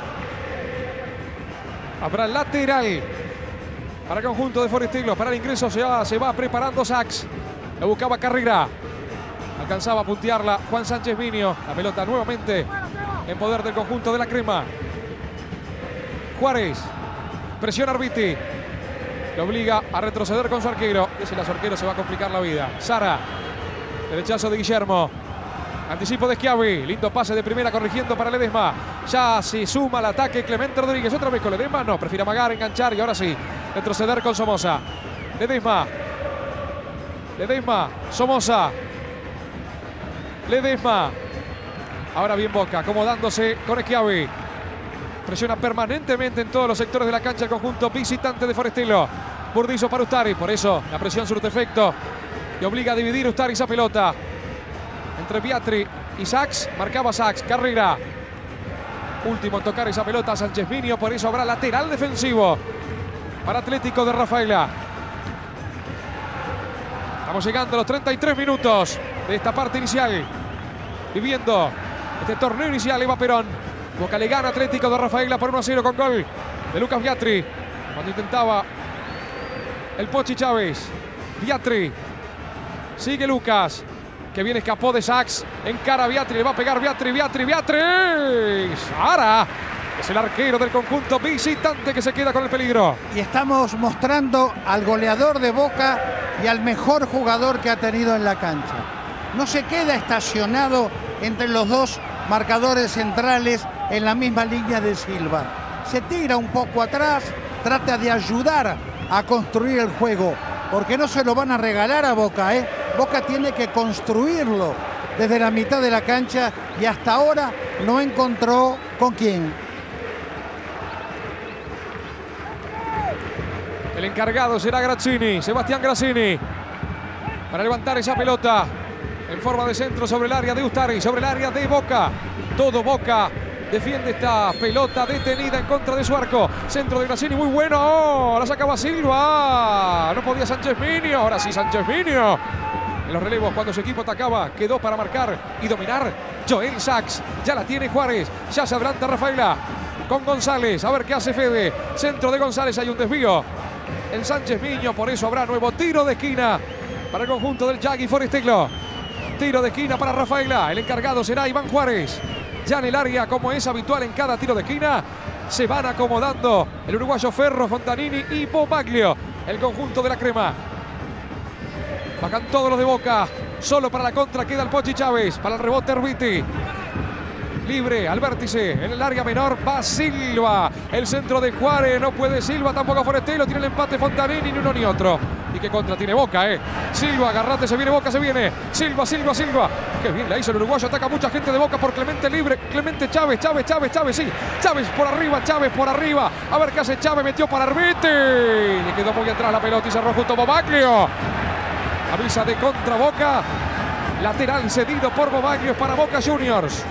Habrá lateral para el conjunto de Forestilos. Para el ingreso se va, se va preparando Sachs. Lo buscaba Carrera. Alcanzaba a puntearla Juan Sánchez Miño. La pelota nuevamente en poder del conjunto de la Crema. Juárez. Presiona Arbiti. Lo obliga a retroceder con su arquero. Ese su arquero se va a complicar la vida. Sara. Derechazo de Guillermo. Anticipo de Schiavi. Lindo pase de primera corrigiendo para Ledesma. Ya se suma al ataque Clemente Rodríguez. Otra vez con Ledesma. No, prefiere amagar, enganchar y ahora sí. Retroceder con Somoza. Ledesma. Ledesma. Somoza. Ledesma. Ahora bien Boca, acomodándose con Schiavi. Presiona permanentemente en todos los sectores de la cancha el conjunto visitante de Forestilo. Burdizo para Ustari. Por eso la presión surte efecto. Y obliga a dividir Ustari esa pelota. Entre Biatri y Sachs. Marcaba Sachs. Carrera. Último en tocar esa pelota Sánchez Miño. Por eso habrá lateral defensivo para Atlético de Rafaela. Estamos llegando a los treinta y tres minutos de esta parte inicial. Viviendo este torneo inicial. Eva Perón. Boca le gana Atlético de Rafaela por uno a cero con gol de Lucas Biatri. Cuando intentaba el Pochi Chávez. Biatri. Sigue Lucas. Que bien escapó de Sachs. Encara a Biatri. Le va a pegar Biatri. Biatri. Biatri. Sara. Es el arquero del conjunto visitante que se queda con el peligro. Y estamos mostrando al goleador de Boca y al mejor jugador que ha tenido en la cancha. No se queda estacionado entre los dos marcadores centrales en la misma línea de Silva. Se tira un poco atrás, trata de ayudar a construir el juego, porque no se lo van a regalar a Boca, ¿eh? Boca tiene que construirlo desde la mitad de la cancha y hasta ahora no encontró con quién. El encargado será Grazzini, Sebastián Grazzini, para levantar esa pelota en forma de centro sobre el área de Ustari, sobre el área de Boca. Todo Boca defiende esta pelota detenida en contra de su arco. Centro de Grazzini, muy bueno. Oh, la sacaba Silva. No podía Sánchez Miño. Ahora sí Sánchez Miño. En los relevos cuando su equipo atacaba, quedó para marcar y dominar Joel Sachs. Ya la tiene Juárez. Ya se adelanta Rafaela con González. A ver qué hace Fede. Centro de González, hay un desvío en Sánchez Miño. Por eso habrá nuevo tiro de esquina para el conjunto del Yagui Forestelo. Tiro de esquina para Rafaela. El encargado será Iván Juárez. Ya en el área, como es habitual en cada tiro de esquina, se van acomodando el uruguayo Ferro, Fontanini y Bomaglio. El conjunto de la Crema. Bajan todos los de Boca. Solo para la contra queda el Pochi Chávez. Para el rebote Arbiti. Libre al vértice. En el área menor va Silva. El centro de Juárez. No puede Silva. Tampoco Forestelo. Tiene el empate Fontanini. Ni uno ni otro. Y qué contra tiene Boca, eh. Silva, agarrate. Se viene Boca, se viene. Silva, Silva, Silva. Qué bien la hizo el uruguayo. Ataca mucha gente de Boca por Clemente libre. Clemente Chávez, Chávez, Chávez, Chávez. Sí. Chávez por arriba, Chávez por arriba. A ver qué hace Chávez. Metió para Arbiti. Le quedó muy atrás la pelota y cerró justo Bomaglio. Avisa de contra Boca. Lateral cedido por Bomaglio para Boca Juniors.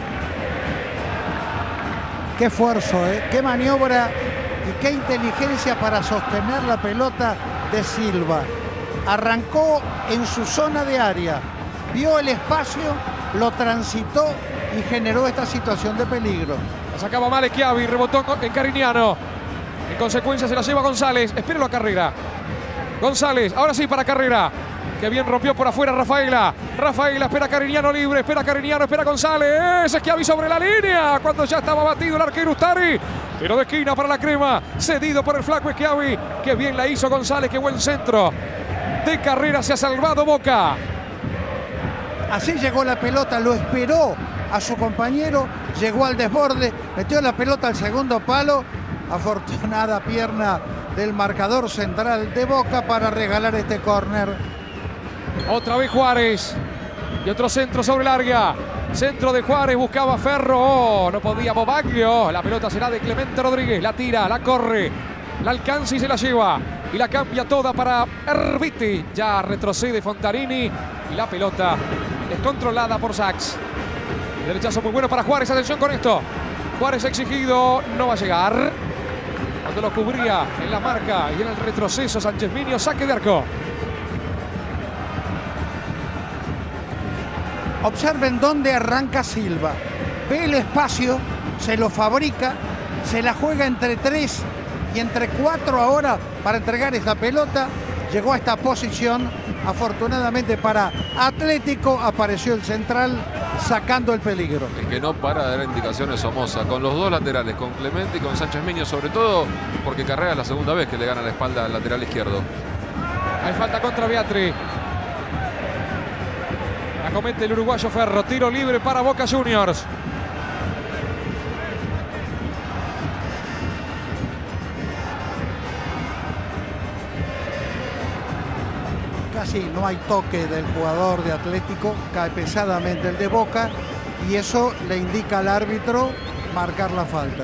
Qué esfuerzo, ¿eh? Qué maniobra y qué inteligencia para sostener la pelota de Silva. Arrancó en su zona de área, vio el espacio, lo transitó y generó esta situación de peligro. La sacaba mal Schiavi, rebotó en Cariniano. En consecuencia se la lleva González. Espéralo a Carrera. González, ahora sí para Carrera. Que bien rompió por afuera Rafaela. Rafaela espera a Carignano libre. Espera a Carignano, espera a González. Schiavi sobre la línea. Cuando ya estaba batido el arquero Ustari. Tiro de esquina para la crema. Cedido por el flaco Schiavi. Que bien la hizo González. Qué buen centro. De Carrera se ha salvado Boca. Así llegó la pelota. Lo esperó a su compañero. Llegó al desborde. Metió la pelota al segundo palo. Afortunada pierna del marcador central de Boca para regalar este córner. Otra vez Juárez. Y otro centro sobre larga. Centro de Juárez, buscaba Ferro. Oh, no podía Bobaglio. La pelota será de Clemente Rodríguez. La tira, la corre. La alcanza y se la lleva. Y la cambia toda para Erviti. Ya retrocede Fontarini. Y la pelota descontrolada por Sachs. Derechazo muy bueno para Juárez. Atención con esto. Juárez exigido. No va a llegar. Cuando lo cubría en la marca y en el retroceso Sánchez Miño. Saque de arco. Observen dónde arranca Silva. Ve el espacio, se lo fabrica, se la juega entre tres y entre cuatro ahora para entregar esta pelota. Llegó a esta posición. Afortunadamente para Atlético apareció el central sacando el peligro. El que no para de dar indicaciones Somoza, con los dos laterales, con Clemente y con Sánchez Miño, sobre todo porque Carrera es la segunda vez que le gana la espalda al lateral izquierdo. Hay falta contra Beatri. La comete el uruguayo Ferro. Tiro libre para Boca Juniors. Casi no hay toque del jugador de Atlético. Cae pesadamente el de Boca. Y eso le indica al árbitro marcar la falta.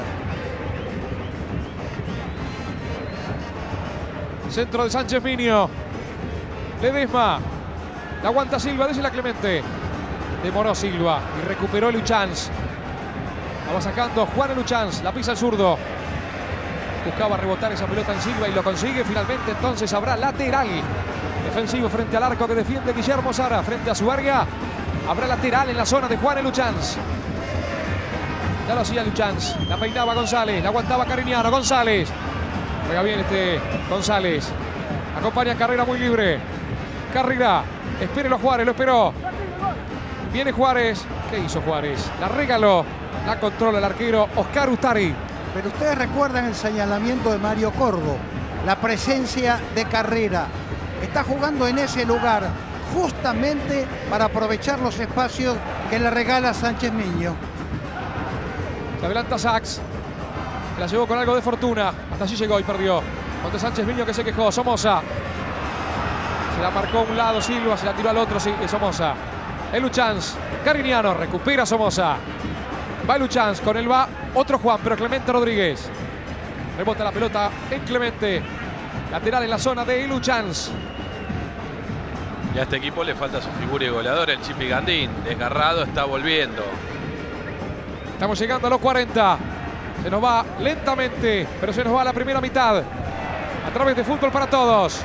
Centro de Sánchez Miño. Ledesma. La aguanta Silva, dice la Clemente. Demoró Silva y recuperó Luchans. La va sacando Juan Luchans. La pisa el zurdo. Buscaba rebotar esa pelota en Silva y lo consigue. Finalmente entonces habrá lateral. Defensivo frente al arco que defiende Guillermo Sara. Frente a su área. Habrá lateral en la zona de Juan Luchans. Ya lo hacía Luchans. La peinaba González. La aguantaba Carignano. González. Juega bien este González. Acompaña Carrera muy libre. Carrera. Espérelo a Juárez, lo esperó. Viene Juárez. ¿Qué hizo Juárez? La regaló. La controla el arquero Oscar Ustari. Pero ustedes recuerdan el señalamiento de Mario Corvo. La presencia de Carrera. Está jugando en ese lugar justamente para aprovechar los espacios que le regala Sánchez Miño. Se adelanta Sachs. La llevó con algo de fortuna. Hasta allí llegó y perdió. Contra Sánchez Miño que se quejó. Somoza. Se la marcó a un lado Silva, se la tiró al otro, sí, Somoza. El Luchans, Carignano, recupera Somoza. Va Luchans, con él va otro Juan, pero Clemente Rodríguez. Rebota la pelota en Clemente. Lateral en la zona de Luchans. Y a este equipo le falta su figura y goleador, el Chipi Gandín. Desgarrado, está volviendo. Estamos llegando a los cuarenta. Se nos va lentamente, pero se nos va la primera mitad. A través de Fútbol para Todos.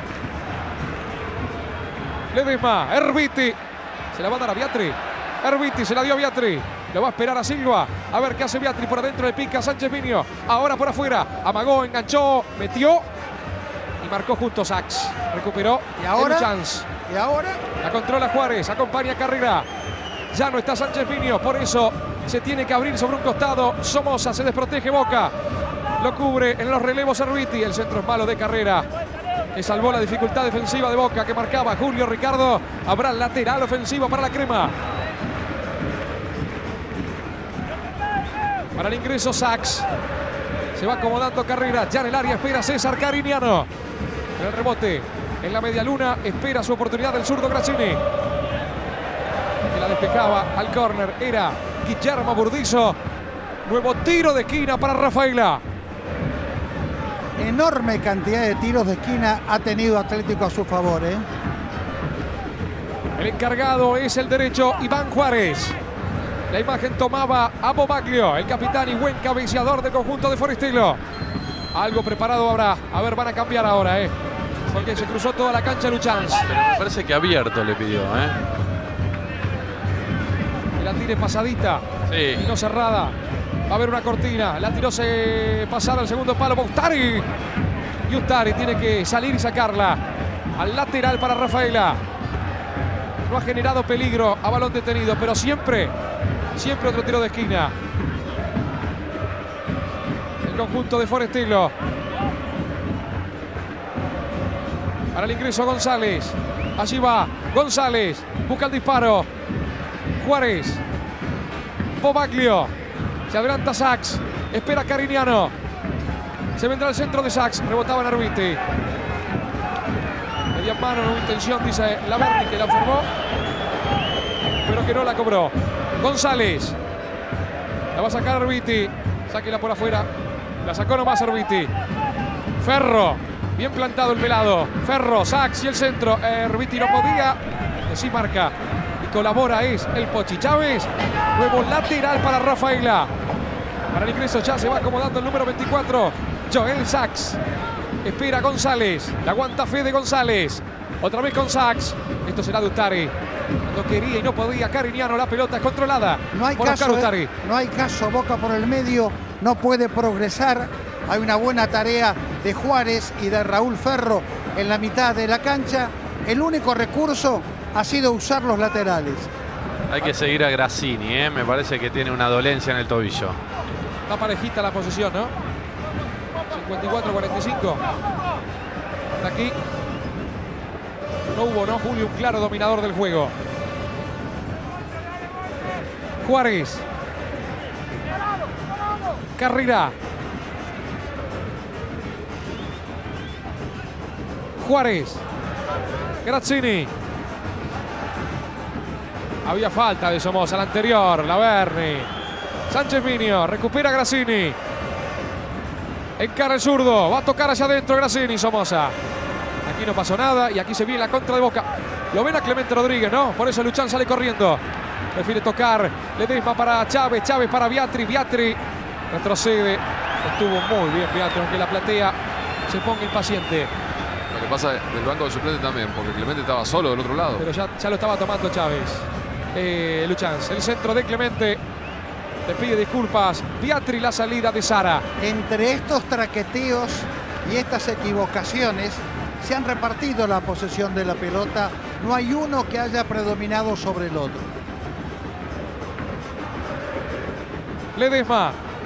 Ledesma, Erviti. Se la va a dar a Beatri. Erviti se la dio a Beatri. Lo va a esperar a Silva. A ver qué hace Beatri por adentro. Le pica Sánchez Miño. Ahora por afuera. Amagó, enganchó, metió. Y marcó justo Sachs. Recuperó. ¿Y ahora? Chance. ¿Y ahora? La controla Juárez. Acompaña Carrera. Ya no está Sánchez Miño. Por eso se tiene que abrir sobre un costado. Somoza, se desprotege Boca. Lo cubre en los relevos Erviti. El centro es malo de Carrera. Que salvó la dificultad defensiva de Boca que marcaba Julio Ricardo. Habrá lateral ofensivo para la crema. Para el ingreso Sachs. Se va acomodando Carrera. Ya en el área espera César Carignano. En el rebote. En la media luna espera su oportunidad el zurdo Grazzini. Que la despejaba al córner. Era Guillermo Burdizo. Nuevo tiro de esquina para Rafaela. Enorme cantidad de tiros de esquina ha tenido Atlético a su favor, ¿eh? El encargado es el derecho Iván Juárez. La imagen tomaba a Bobaglio, el capitán y buen cabeceador del conjunto de Forestelo. Algo preparado habrá. A ver, van a cambiar ahora, ¿eh? Porque se cruzó toda la cancha Luchans. Pero me parece que abierto le pidió, ¿eh? Que la tire pasadita. Sí. Y no cerrada. Va a haber una cortina. La tiró se pasada al segundo palo. Ustari. Y Ustari tiene que salir y sacarla. Al lateral para Rafaela. no ha generado peligro a balón detenido, pero siempre, siempre otro tiro de esquina. El conjunto de Forestelo. Para el ingreso González. Allí va González. Busca el disparo. Juárez. Bobaglio. Se adelanta Sachs. Espera Carignano. Se vendrá al centro de Sachs. Rebotaba Nerviti. Media mano, no intención, dice Laverni, que la observó, pero que no la cobró. González. La va a sacar Nerviti. Sáquela por afuera. La sacó nomás Nerviti. Ferro. Bien plantado el pelado. Ferro, Sachs y el centro. Nerviti no podía. Que sí marca y colabora es el Pochi Chávez. Nuevo lateral para Rafaela. Para el ingreso ya se va acomodando el número veinticuatro. Joel Sachs. Espera González. La aguanta Fede González. Otra vez con Sachs. Esto será de Ustari. Cuando quería y no podía Carignano. La pelota es controlada. No hay por caso, Ustari. eh, no hay caso. Boca por el medio. No puede progresar. Hay una buena tarea de Juárez y de Raúl Ferro en la mitad de la cancha. El único recurso ha sido usar los laterales. Hay que seguir a Grassini, ¿eh? Me parece que tiene una dolencia en el tobillo. Está parejita la posición, ¿no? cincuenta y cuatro cuarenta y cinco. Hasta aquí. No hubo, ¿no, Julio? Un claro dominador del juego. Juárez. Carrera. Juárez. Grazzini. Había falta de Somoza, la anterior. Laverni. Sánchez Minio. Recupera Grassini. Encara el zurdo. Va a tocar hacia adentro Grassini. Somoza. Aquí no pasó nada y aquí se viene la contra de Boca. Lo ven a Clemente Rodríguez, ¿no? Por eso Luchán sale corriendo. Prefiere tocar. Ledesma para Chávez. Chávez para Biatri. Biatri retrocede. Estuvo muy bien Biatri, aunque la platea se ponga impaciente. Lo que pasa del banco de suplente también, porque Clemente estaba solo del otro lado. Pero ya, ya lo estaba tomando Chávez. Eh, Luchán. El centro de Clemente. Le pide disculpas. Biatri, la salida de Sara. Entre estos traqueteos y estas equivocaciones se han repartido la posesión de la pelota. No hay uno que haya predominado sobre el otro. Ledesma.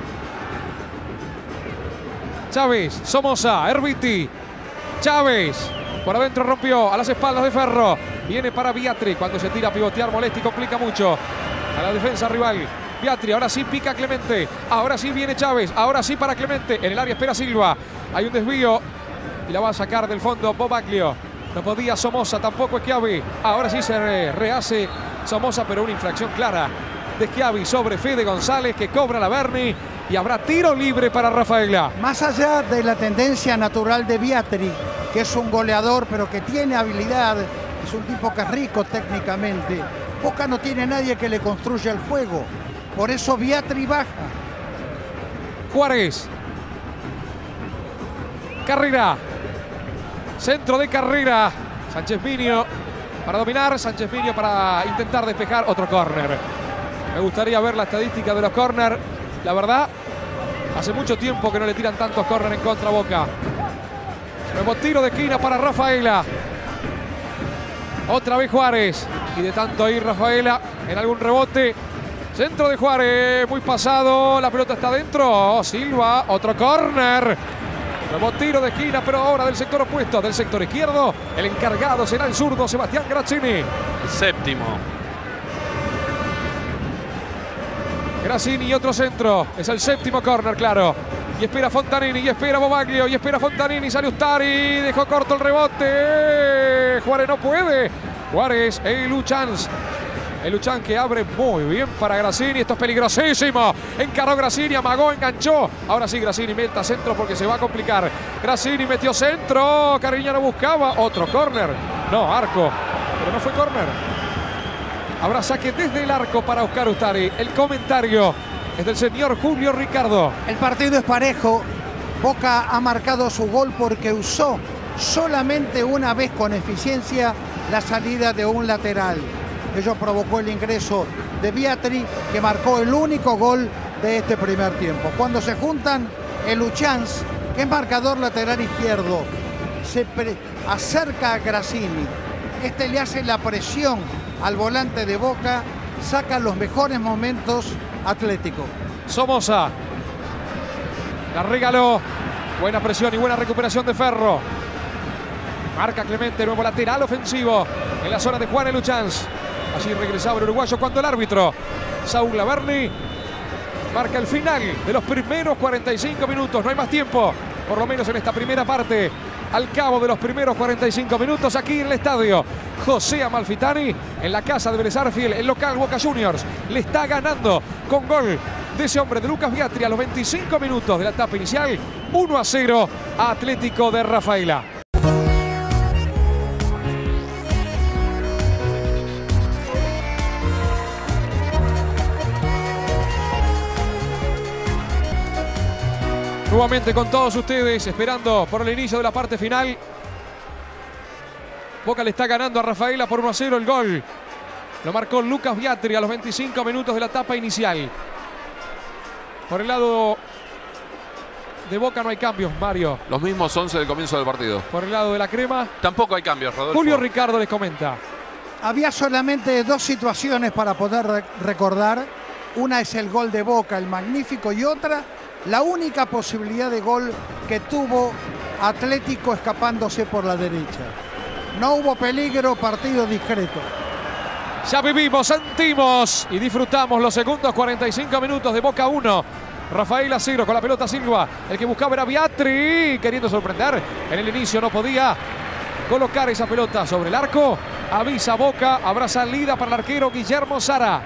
Chávez. Somoza. Nerviti. Chávez. Por adentro rompió a las espaldas de Ferro. Viene para Biatri. Cuando se tira a pivotear molesta y complica mucho a la defensa rival. Biatri, ahora sí pica Clemente. Ahora sí viene Chávez. Ahora sí para Clemente. En el área espera Silva. Hay un desvío. Y la va a sacar del fondo Bobaglio. No podía Somoza, tampoco Schiavi. Ahora sí se re, rehace Somoza, pero una infracción clara de Schiavi sobre Fede González, que cobra Laverni. Y habrá tiro libre para Rafaela. Más allá de la tendencia natural de Biatri, que es un goleador, pero que tiene habilidad, es un tipo que es rico técnicamente. Boca no tiene nadie que le construya el juego. Por eso Biatri baja. Juárez. Carrera. Centro de Carrera. Sánchez Minio para dominar. Sánchez Minio para intentar despejar otro córner. Me gustaría ver la estadística de los córner. La verdad, hace mucho tiempo que no le tiran tantos córner en contra a Boca. Nuevo tiro de esquina para Rafaela. Otra vez Juárez. Y de tanto ir Rafaela en algún rebote. Centro de Juárez, muy pasado. La pelota está adentro. Silva, otro córner. Nuevo tiro de esquina, pero ahora del sector opuesto, del sector izquierdo. El encargado será el zurdo Sebastián Grazzini. El séptimo. Grazzini y otro centro. Es el séptimo córner, claro. Y espera Fontanini, y espera Bobaglio, y espera Fontanini. Sale Ustari, dejó corto el rebote. Juárez no puede. Juárez e Luchans. El Luchán que abre muy bien para Grazzini. Esto es peligrosísimo. Encaró Grazzini, amagó, enganchó. Ahora sí Grazzini meta centro porque se va a complicar. Grazzini metió centro. Carignano buscaba otro córner. No, arco. Pero no fue córner. Habrá saque desde el arco para Oscar Ustari. El comentario es del señor Julio Ricardo. El partido es parejo. Boca ha marcado su gol porque usó solamente una vez con eficiencia la salida de un lateral. Ello provocó el ingreso de Biatri, que marcó el único gol de este primer tiempo. Cuando se juntan, el Luchans, que es marcador lateral izquierdo, se acerca a Grazzini. Este le hace la presión al volante de Boca, saca los mejores momentos Atlético. Somoza. La regaló. Buena presión y buena recuperación de Ferro. Marca Clemente, nuevo lateral ofensivo en la zona de Juan Luchans. Allí regresaba el uruguayo cuando el árbitro, Saúl Laverni, marca el final de los primeros cuarenta y cinco minutos. No hay más tiempo, por lo menos en esta primera parte. Al cabo de los primeros cuarenta y cinco minutos, aquí en el estadio José Amalfitani, en la casa de Vélez Sarsfield, el local Boca Juniors le está ganando con gol de ese hombre de Lucas Biatri a los veinticinco minutos de la etapa inicial. uno a cero a Atlético de Rafaela. Nuevamente con todos ustedes, esperando por el inicio de la parte final. Boca le está ganando a Rafaela por uno a cero. El gol lo marcó Lucas Biatri a los veinticinco minutos de la etapa inicial. Por el lado de Boca no hay cambios, Mario. Los mismos once del comienzo del partido. Por el lado de la crema tampoco hay cambios, Rodolfo. Julio Ricardo les comenta. Había solamente dos situaciones para poder re recordar. Una es el gol de Boca, el magnífico, y otra, la única posibilidad de gol que tuvo Atlético escapándose por la derecha. No hubo peligro, partido discreto. Ya vivimos, sentimos y disfrutamos los segundos cuarenta y cinco minutos de Boca uno. Rafaela cero con la pelota Silva. El que buscaba era Biatri, queriendo sorprender. En el inicio no podía colocar esa pelota sobre el arco. Avisa Boca, habrá salida para el arquero Guillermo Sara.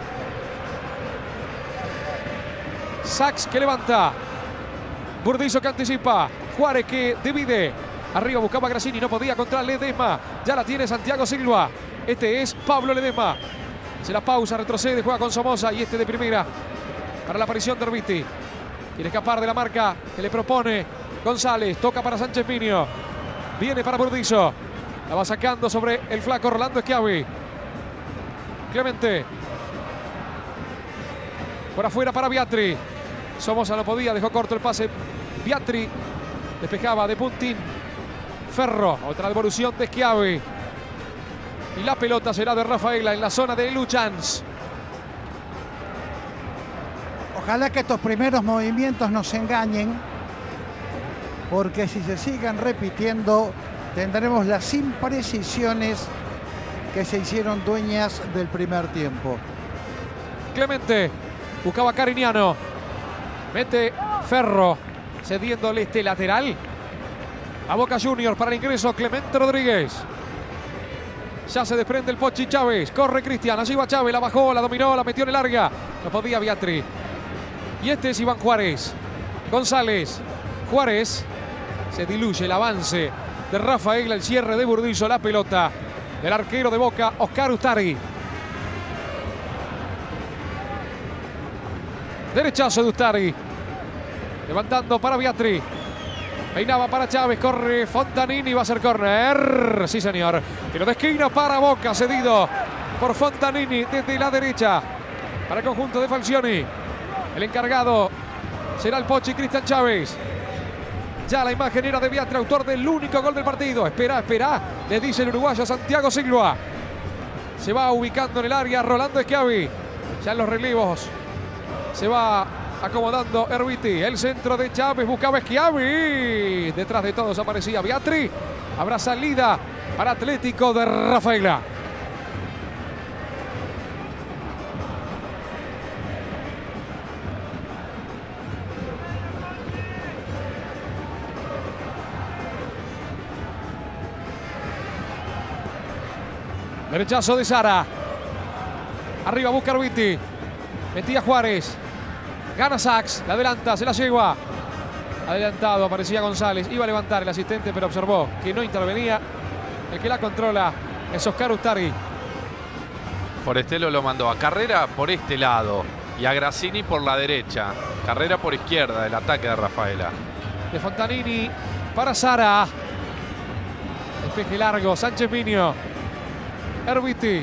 Sachs que levanta. Burdizo que anticipa. Juárez que divide. Arriba buscaba Grassini, no podía contra Ledesma. Ya la tiene Santiago Silva. Este es Pablo Ledesma. Se la pausa, retrocede, juega con Somoza. Y este de primera para la aparición de Herbiti. Quiere escapar de la marca que le propone González. Toca para Sánchez Minio. Viene para Burdizo. La va sacando sobre el flaco Rolando Schiavi. Clemente. Por afuera para Biatri. Somoza no podía, dejó corto el pase. Biatri despejaba de puntín. Ferro, otra devolución de Schiavi. Y la pelota será de Rafaela en la zona de Luchans. Ojalá que estos primeros movimientos nos engañen, porque si se siguen repitiendo tendremos las imprecisiones que se hicieron dueñas del primer tiempo. Clemente buscaba Carignano. Mete Ferro, cediéndole este lateral a Boca Juniors para el ingreso Clemente Rodríguez. Ya se desprende el Pochi Chávez. Corre Cristian. Allí va Chávez. La bajó, la dominó, la metió en el larga. No podía Biatri. Y este es Iván Juárez. González. Juárez. Se diluye el avance de Rafaela. El cierre de Burdizo. La pelota del arquero de Boca, Oscar Ustari. Derechazo de Ustari. Levantando para Biatri. Peinaba para Chávez, corre Fontanini, va a ser córner. Sí, señor. Tiro de esquina para Boca, cedido por Fontanini desde la derecha. Para el conjunto de Falcioni. El encargado será el Pochi Cristian Chávez. Ya la imagen era de Biatri, autor del único gol del partido. Espera, espera, le dice el uruguayo Santiago Silva. Se va ubicando en el área Rolando Schiavi. Ya en los relevos se va acomodando Herbiti. El centro de Chávez buscaba Schiavi. Detrás de todos aparecía Biatri. Habrá salida para Atlético de Rafaela. Derechazo de Sara. Arriba busca Herbiti. Metía Juárez. Gana Sachs, la adelanta, se la lleva. Adelantado, aparecía González. Iba a levantar el asistente, pero observó que no intervenía. El que la controla es Oscar Ustari. Forestelo lo mandó a Carrera por este lado y a Grassini por la derecha. Carrera por izquierda del ataque de Rafaela. De Fontanini para Sara. Despeje largo, Sánchez Minio. Herbiti.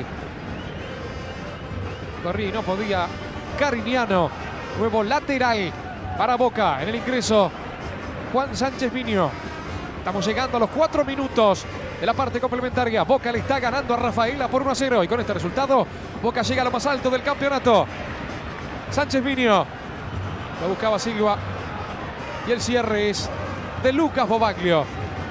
Corrí, no podía. Carignano. Nuevo lateral para Boca en el ingreso. Juan Sánchez Minio. Estamos llegando a los cuatro minutos de la parte complementaria. Boca le está ganando a Rafaela por uno a cero. Y con este resultado, Boca llega a lo más alto del campeonato. Sánchez Minio. Lo buscaba Silva. Y el cierre es de Lucas Bobaglio.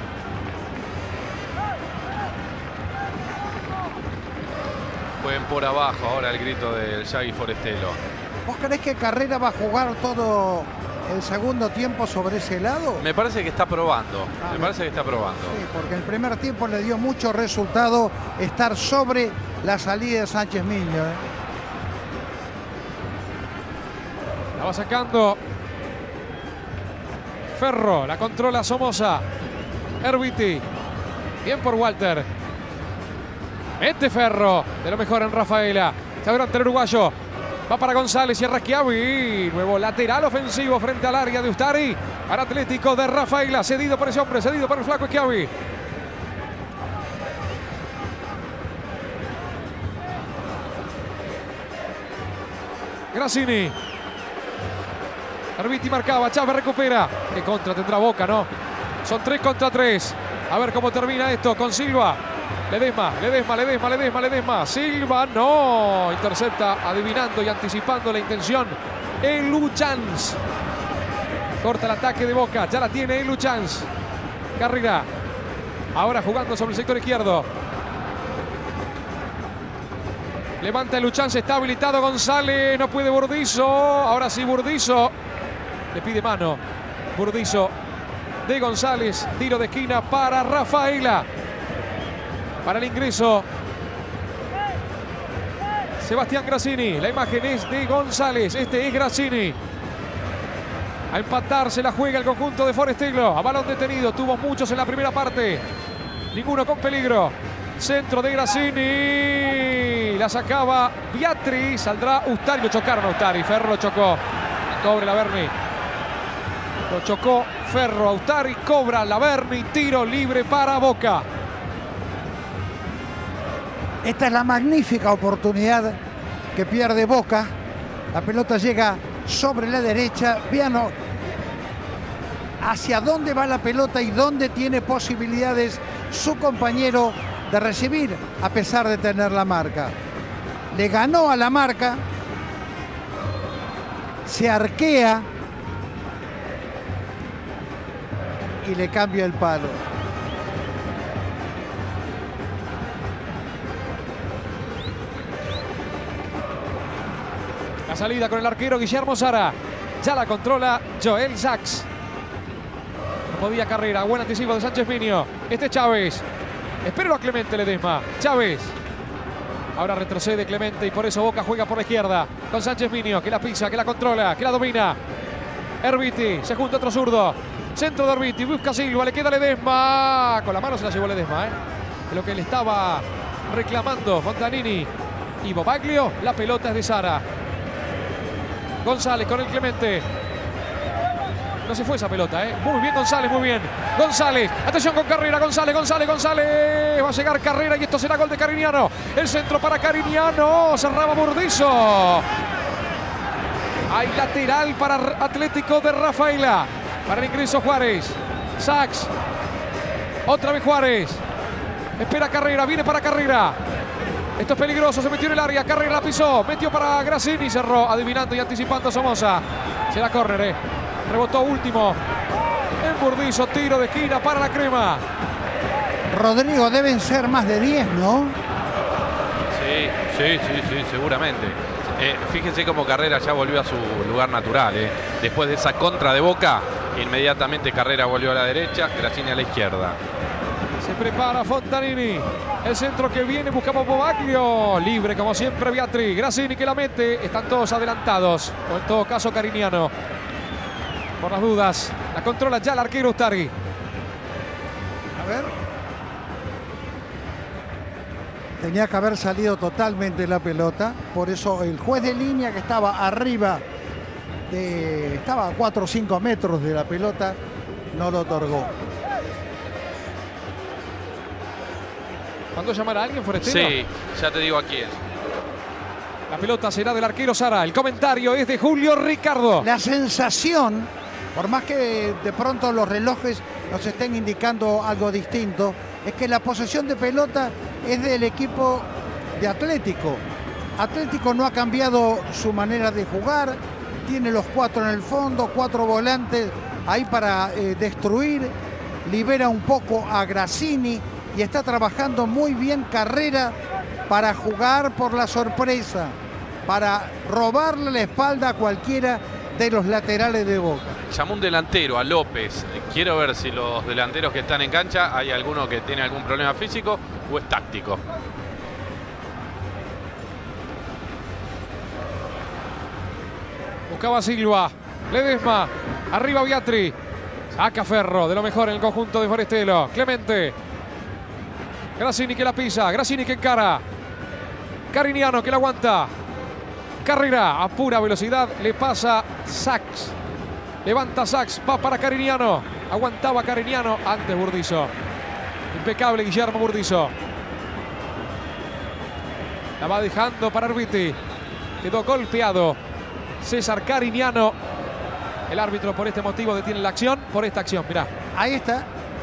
Buen por abajo ahora el grito del Yagi Forestelo. ¿Vos creés que Carrera va a jugar todo el segundo tiempo sobre ese lado? Me parece que está probando. Ah, me parece que está probando. Sí, porque el primer tiempo le dio mucho resultado estar sobre la salida de Sánchez Minio. ¿eh? La va sacando Ferro, la controla Somoza. Herbiti. Bien por Walter. Mete Ferro. De lo mejor en Rafaela. Se abre ante el uruguayo. Va para González y Arrasquiavi. Nuevo lateral ofensivo frente al área de Ustari. Para Atlético de Rafaela. Cedido por ese hombre. Cedido por el flaco Schiavi. Grassini. Herbiti marcaba. Chávez recupera. Qué contra tendrá Boca, ¿no? Son tres contra tres. A ver cómo termina esto con Silva. Ledesma, Ledesma, Ledesma, Ledesma, Ledesma. Silva no. Intercepta adivinando y anticipando la intención. El Luchans. Corta el ataque de Boca. Ya la tiene el Luchans. Carrera. Ahora jugando sobre el sector izquierdo. Levanta el Luchans. Está habilitado González. No puede Burdizo. Ahora sí Burdizo. Le pide mano. Burdizo de González. Tiro de esquina para Rafaela. Para el ingreso, Sebastián Grassini. La imagen es de González. Este es Grassini. A empatar se la juega el conjunto de Forestelo. A balón detenido. Tuvo muchos en la primera parte. Ninguno con peligro. Centro de Grassini. La sacaba Biatri. Saldrá Ustari. Lo chocaron a Ustari. Ferro lo chocó. Cobre la Berni. Lo chocó Ferro a Ustari. Cobra la Berni. Tiro libre para Boca. Esta es la magnífica oportunidad que pierde Boca. La pelota llega sobre la derecha. Vean hacia dónde va la pelota y dónde tiene posibilidades su compañero de recibir, a pesar de tener la marca. Le ganó a la marca. Se arquea. Y le cambia el palo. Salida con el arquero Guillermo Sara. Ya la controla Joel Sachs. No podía Carrera. Buen anticipo de Sánchez Minio. Este es Chávez. Espero a Clemente Ledesma. Chávez. Ahora retrocede Clemente y por eso Boca juega por la izquierda. Con Sánchez Minio, que la pisa, que la controla, que la domina. Herbiti. Se junta otro zurdo. Centro de Herbiti. Busca Silva. Le queda Ledesma. Con la mano se la llevó Ledesma. ¿eh? Es lo que le estaba reclamando Fontanini. Y Bobaglio. La pelota es de Sara. González con el Clemente. No se fue esa pelota, ¿eh? Muy bien González, muy bien. González, atención con Carrera. González, González, González. Va a llegar Carrera y esto será gol de Carignano. El centro para Carignano. Cerraba Burdizo. Hay lateral para Atlético de Rafaela. Para el ingreso Juárez. Sachs. Otra vez Juárez. Espera Carrera, viene para Carrera. Esto es peligroso, se metió en el área, Carrera la pisó, metió para Grassini, cerró, adivinando y anticipando a Somoza. Será córner, eh. Rebotó último. En Burdizo, tiro de esquina para la crema. Rodrigo, deben ser más de diez, ¿no? Sí, sí, sí, sí, seguramente. Eh, fíjense cómo Carrera ya volvió a su lugar natural. Eh. Después de esa contra de Boca, inmediatamente Carrera volvió a la derecha, Grassini a la izquierda. Se prepara Fontanini. El centro que viene, buscamos Bobaglio. Libre como siempre Biatri. Grassini que la mete. Están todos adelantados. O en todo caso Carignano. Por las dudas. La controla ya el arquero Ustari. A ver. Tenía que haber salido totalmente la pelota. Por eso el juez de línea que estaba arriba. De, estaba a cuatro o cinco metros de la pelota. No lo otorgó. ¿Cuándo llamará a alguien, Forestelo? Sí, ya te digo a quién. La pelota será del arquero Sara. El comentario es de Julio Ricardo. La sensación, por más que de pronto los relojes nos estén indicando algo distinto, es que la posesión de pelota es del equipo de Atlético. Atlético no ha cambiado su manera de jugar, tiene los cuatro en el fondo, cuatro volantes ahí para eh, destruir, libera un poco a Grassini y está trabajando muy bien Carrera para jugar por la sorpresa, para robarle la espalda a cualquiera de los laterales de Boca. Llamó un delantero, a López. Quiero ver si los delanteros que están en cancha, hay alguno que tiene algún problema físico o es táctico. Buscaba Silva, Ledesma, arriba Biatri, saca Ferro, de lo mejor en el conjunto de Forestelo. Clemente, Grassini que la pisa, Grassini que encara, Carignano que la aguanta, Carrera a pura velocidad, le pasa Sachs, levanta Sachs, va para Carignano, aguantaba Carignano, antes Burdizo, impecable Guillermo Burdizo, la va dejando para Arbiti, quedó golpeado César Carignano. El árbitro por este motivo detiene la acción, por esta acción, mirá. Ahí está.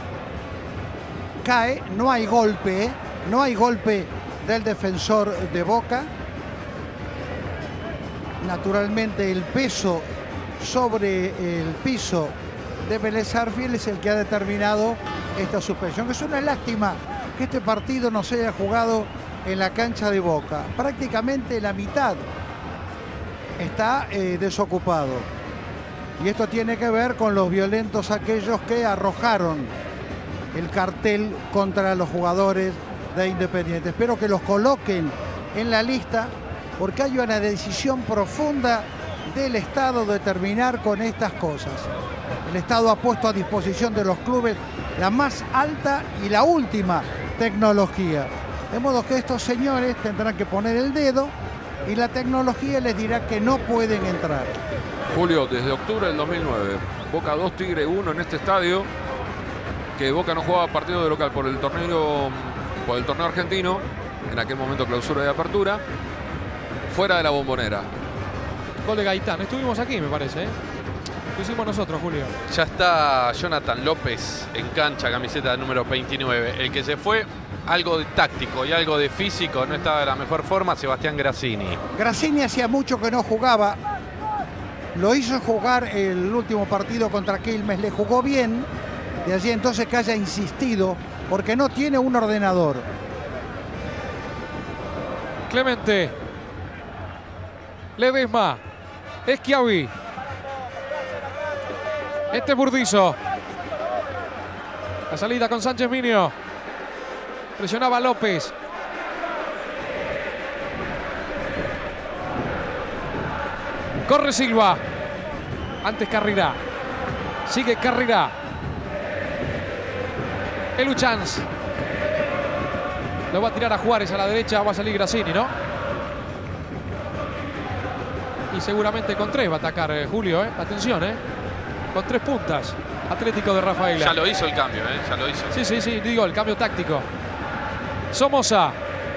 Cae, no hay golpe, ¿eh? No hay golpe del defensor de Boca. Naturalmente el peso sobre el piso de Vélez Arfiel es el que ha determinado esta suspensión. Es una lástima que este partido no se haya jugado en la cancha de Boca. Prácticamente la mitad está eh, desocupado. Y esto tiene que ver con los violentos aquellos que arrojaron el cartel contra los jugadores de Independiente. Espero que los coloquen en la lista porque hay una decisión profunda del Estado de terminar con estas cosas. El Estado ha puesto a disposición de los clubes la más alta y la última tecnología. De modo que estos señores tendrán que poner el dedo y la tecnología les dirá que no pueden entrar. Julio, desde octubre del dos mil nueve, Boca dos, Tigre uno en este estadio, que Boca no jugaba partido de local por el torneo, por el torneo argentino, en aquel momento clausura y apertura, fuera de la Bombonera. Gol de Gaitán, estuvimos aquí me parece, ¿eh? Lo hicimos nosotros, Julio. Ya está Jonathan López en cancha, camiseta número veintinueve. El que se fue, algo de táctico y algo de físico, no estaba de la mejor forma, Sebastián Grassini. Grassini hacía mucho que no jugaba. Lo hizo jugar el último partido contra Quilmes, le jugó bien. De allí entonces que haya insistido, porque no tiene un ordenador. Clemente, Ledesma, Schiavi, este es Burdizo. La salida con Sánchez Minio. Presionaba López. Corre Silva. Antes Carrera. Sigue Carrera. Eluchans. Lo va a tirar a Juárez a la derecha. Va a salir Grassini, ¿no? Y seguramente con tres va a atacar eh, Julio, ¿eh? Atención, ¿eh? Con tres puntas. Atlético de Rafaela. Ya lo hizo el cambio, ¿eh? Ya lo hizo. Sí, sí, sí. Digo, el cambio táctico. Somoza.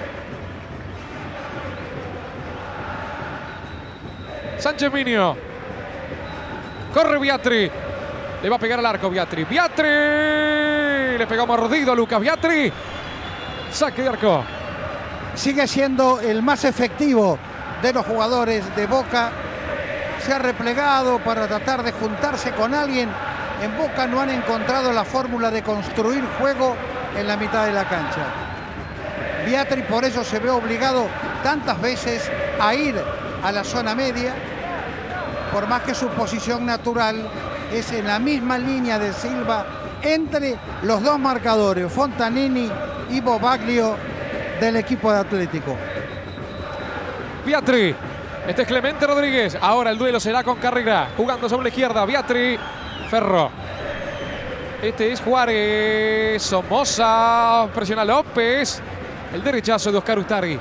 Sánchez Minio. Corre Biatri. Le va a pegar al arco Biatri. Biatri. Le pegó mordido a Lucas Biatri. Saque de arco. Sigue siendo el más efectivo de los jugadores de Boca. Se ha replegado para tratar de juntarse con alguien. En Boca no han encontrado la fórmula de construir juego en la mitad de la cancha. Biatri por eso se ve obligado tantas veces a ir a la zona media, por más que su posición natural es en la misma línea de Silva entre los dos marcadores, Fontanini y Bobaglio del equipo de Atlético. Biatri, este es Clemente Rodríguez, ahora el duelo será con Carrera, jugando sobre la izquierda, Biatri, Ferro. Este es Juárez, Somoza, presiona López, el derechazo de Oscar Ustari.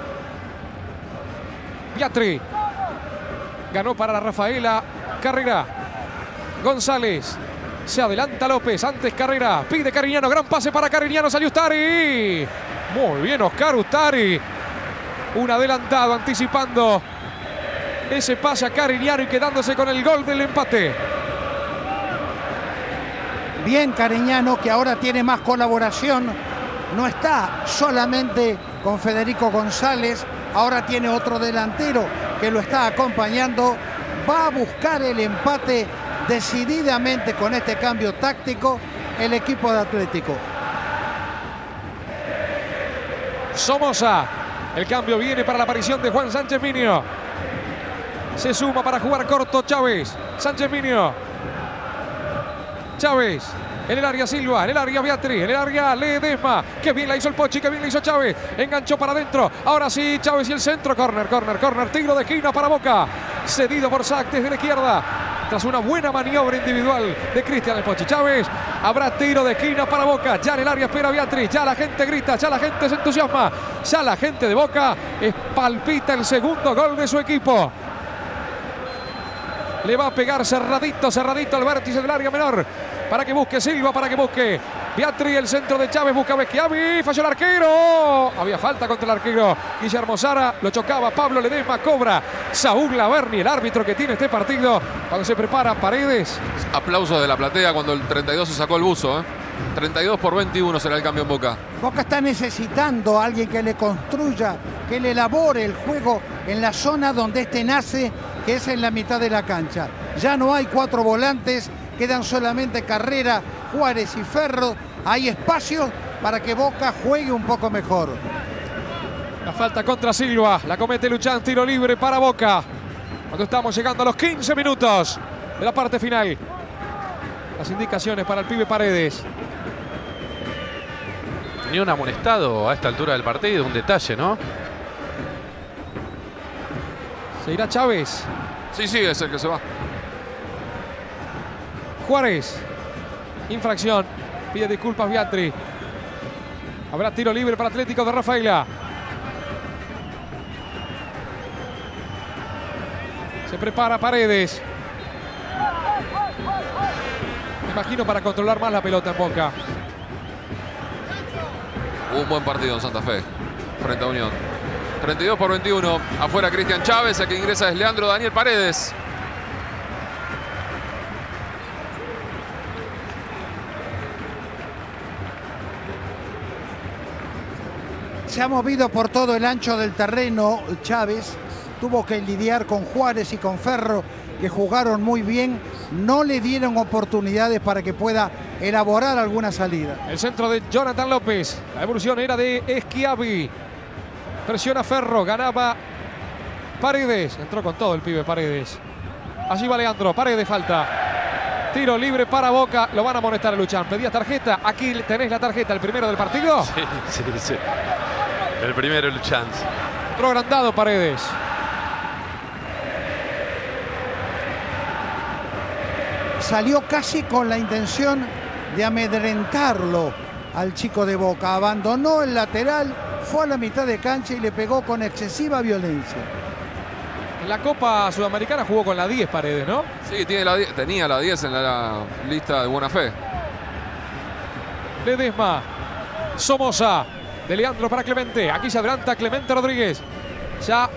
Biatri, ganó para la Rafaela, Carrera, González, se adelanta López, antes Carrera, pide Carignano, gran pase para Carignano, salió Ustari. Muy bien Oscar Ustari, un adelantado anticipando ese pase a Carignano y quedándose con el gol del empate. Bien Carignano, que ahora tiene más colaboración no está solamente con Federico González, ahora tiene otro delantero que lo está acompañando. Va a buscar el empate decididamente con este cambio táctico el equipo de Atlético. Somoza. El cambio viene para la aparición de Juan Sánchez Minio. Se suma para jugar corto Chávez. Sánchez Minio. Chávez. En el área Silva, en el área Beatriz, en el área Ledesma. Qué bien la hizo el Pochi, qué bien la hizo Chávez. Enganchó para adentro. Ahora sí, Chávez y el centro. Corner, corner, corner. Tiro de esquina para Boca. Cedido por Sac desde la izquierda. Tras una buena maniobra individual de Cristian el Pochi Chávez, habrá tiro de esquina para Boca. Ya en el área espera Beatriz. Ya la gente grita, ya la gente se entusiasma. Ya la gente de Boca es, palpita el segundo gol de su equipo. Le va a pegar cerradito, cerradito al vértice del área menor. Para que busque Silva, para que busque Beatriz, el centro de Chávez, busca Becchiavi, falló el arquero. Había falta contra el arquero Guillermo Sara, lo chocaba Pablo Ledesma, cobra Saúl Laverni, el árbitro que tiene este partido. Cuando se prepara Paredes. Aplausos de la platea cuando el treinta y dos se sacó el buzo. ¿eh? treinta y dos por veintiuno será el cambio en Boca. Boca está necesitando a alguien que le construya, que le elabore el juego en la zona donde este nace, que es en la mitad de la cancha. Ya no hay cuatro volantes, quedan solamente Carrera, Juárez y Ferro. Hay espacio para que Boca juegue un poco mejor. La falta contra Silva, la comete Luchán, tiro libre para Boca. Cuando estamos llegando a los quince minutos de la parte final. Las indicaciones para el pibe Paredes. Ni un amonestado a esta altura del partido, un detalle, ¿no? Se irá Chávez. Sí, sí, es el que se va. Juárez. Infracción. Pide disculpas Beatriz. Habrá tiro libre para Atlético de Rafaela. Se prepara Paredes. Me imagino para controlar más la pelota en Boca. Un buen partido en Santa Fe frente a Unión. treinta y dos por veintiuno. Afuera Cristian Chávez. El que ingresa es Leandro Daniel Paredes. Se ha movido por todo el ancho del terreno Chávez. Tuvo que lidiar con Juárez y con Ferro, que jugaron muy bien. No le dieron oportunidades para que pueda elaborar alguna salida. El centro de Jonathan López. La evolución era de Schiavi. Presiona Ferro, ganaba Paredes. Entró con todo el pibe Paredes. Allí va Leandro, Paredes falta. Tiro libre para Boca. Lo van a amonestar a Luchán. Pedías tarjeta. Aquí tenés la tarjeta, el primero del partido. Sí, sí, sí. El primero Luchán. Otro agrandado Paredes. Salió casi con la intención de amedrentarlo al chico de Boca. Abandonó el lateral, fue a la mitad de cancha y le pegó con excesiva violencia. En la Copa Sudamericana jugó con la diez Paredes, ¿no? Sí, tiene la diez, tenía la diez en la lista de buena fe. Ledesma. Somoza. De Leandro para Clemente. Aquí se adelanta Clemente Rodríguez. Ya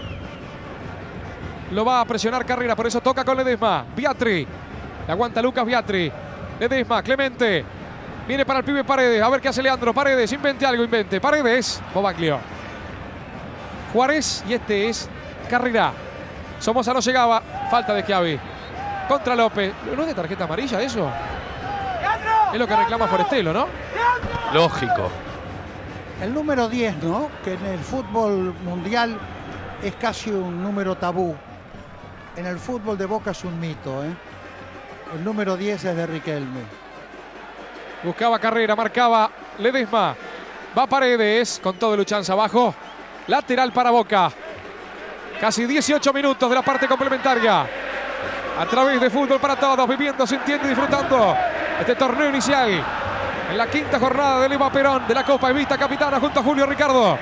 lo va a presionar Carrera, por eso toca con Ledesma. Beatriz. Le aguanta Lucas Beatriz. Ledesma, Clemente. Viene para el pibe Paredes. A ver qué hace Leandro. Paredes, invente algo, invente. Paredes. Bobaglio. Juárez y este es Carrera. Somoza no llegaba. Falta de Schiavi. Contra López. ¿No es de tarjeta amarilla eso? Es lo que reclama Forestelo, ¿no? Lógico. El número diez, ¿no? Que en el fútbol mundial es casi un número tabú. En el fútbol de Boca es un mito, ¿eh? El número diez es de Riquelme. Buscaba Carrera, marcaba Ledesma. Va Paredes con todo Luchanza abajo. Lateral para Boca. Casi dieciocho minutos de la parte complementaria. A través de Fútbol para Todos, viviendo, sintiendo y disfrutando este torneo inicial. En la quinta jornada de Lema Perón de la Copa Evita Capitana junto a Julio Ricardo.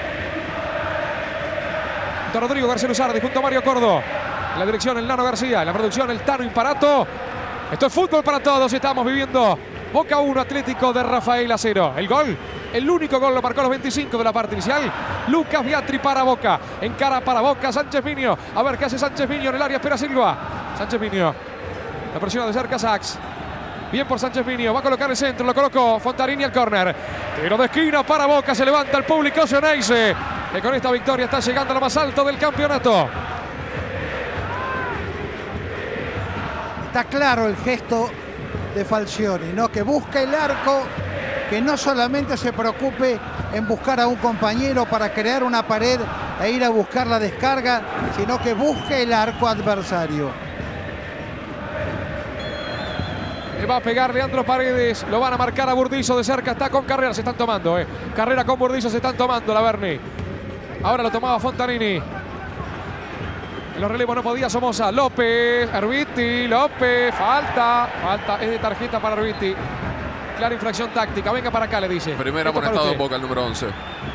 Junto a Rodrigo García Luzardi, junto a Mario Cordo. En la dirección el Nano García, en la producción el Tano Imparato. Esto es Fútbol para Todos y estamos viviendo Boca uno, Atlético de Rafaela cero. El gol, el único gol lo marcó a los veinticinco de la parte inicial. Lucas Beatriz para Boca. Encara para Boca Sánchez Minio. A ver qué hace Sánchez Minio en el área, espera Silva. Sánchez Minio. La presiona de cerca Sax. Bien por Sánchez Minio, va a colocar el centro, lo colocó Fontarini al córner. Tiro de esquina para Boca, se levanta el público Ceneice, que con esta victoria está llegando a lo más alto del campeonato. Está claro el gesto de Falcioni, ¿no? Que busca el arco, que no solamente se preocupe en buscar a un compañero para crear una pared e ir a buscar la descarga, sino que busque el arco adversario. Le va a pegar Leandro Paredes, lo van a marcar a Burdizo de cerca, está con Carrera, se están tomando, eh. Carrera con Burdizo, se están tomando la Berni. Ahora lo tomaba Fontanini. En los relevos no podía Somoza, López, Erviti, López, falta, falta, es de tarjeta para Erviti. Clara infracción táctica, venga para acá, le dice. Primero amonestado en Boca, el número once.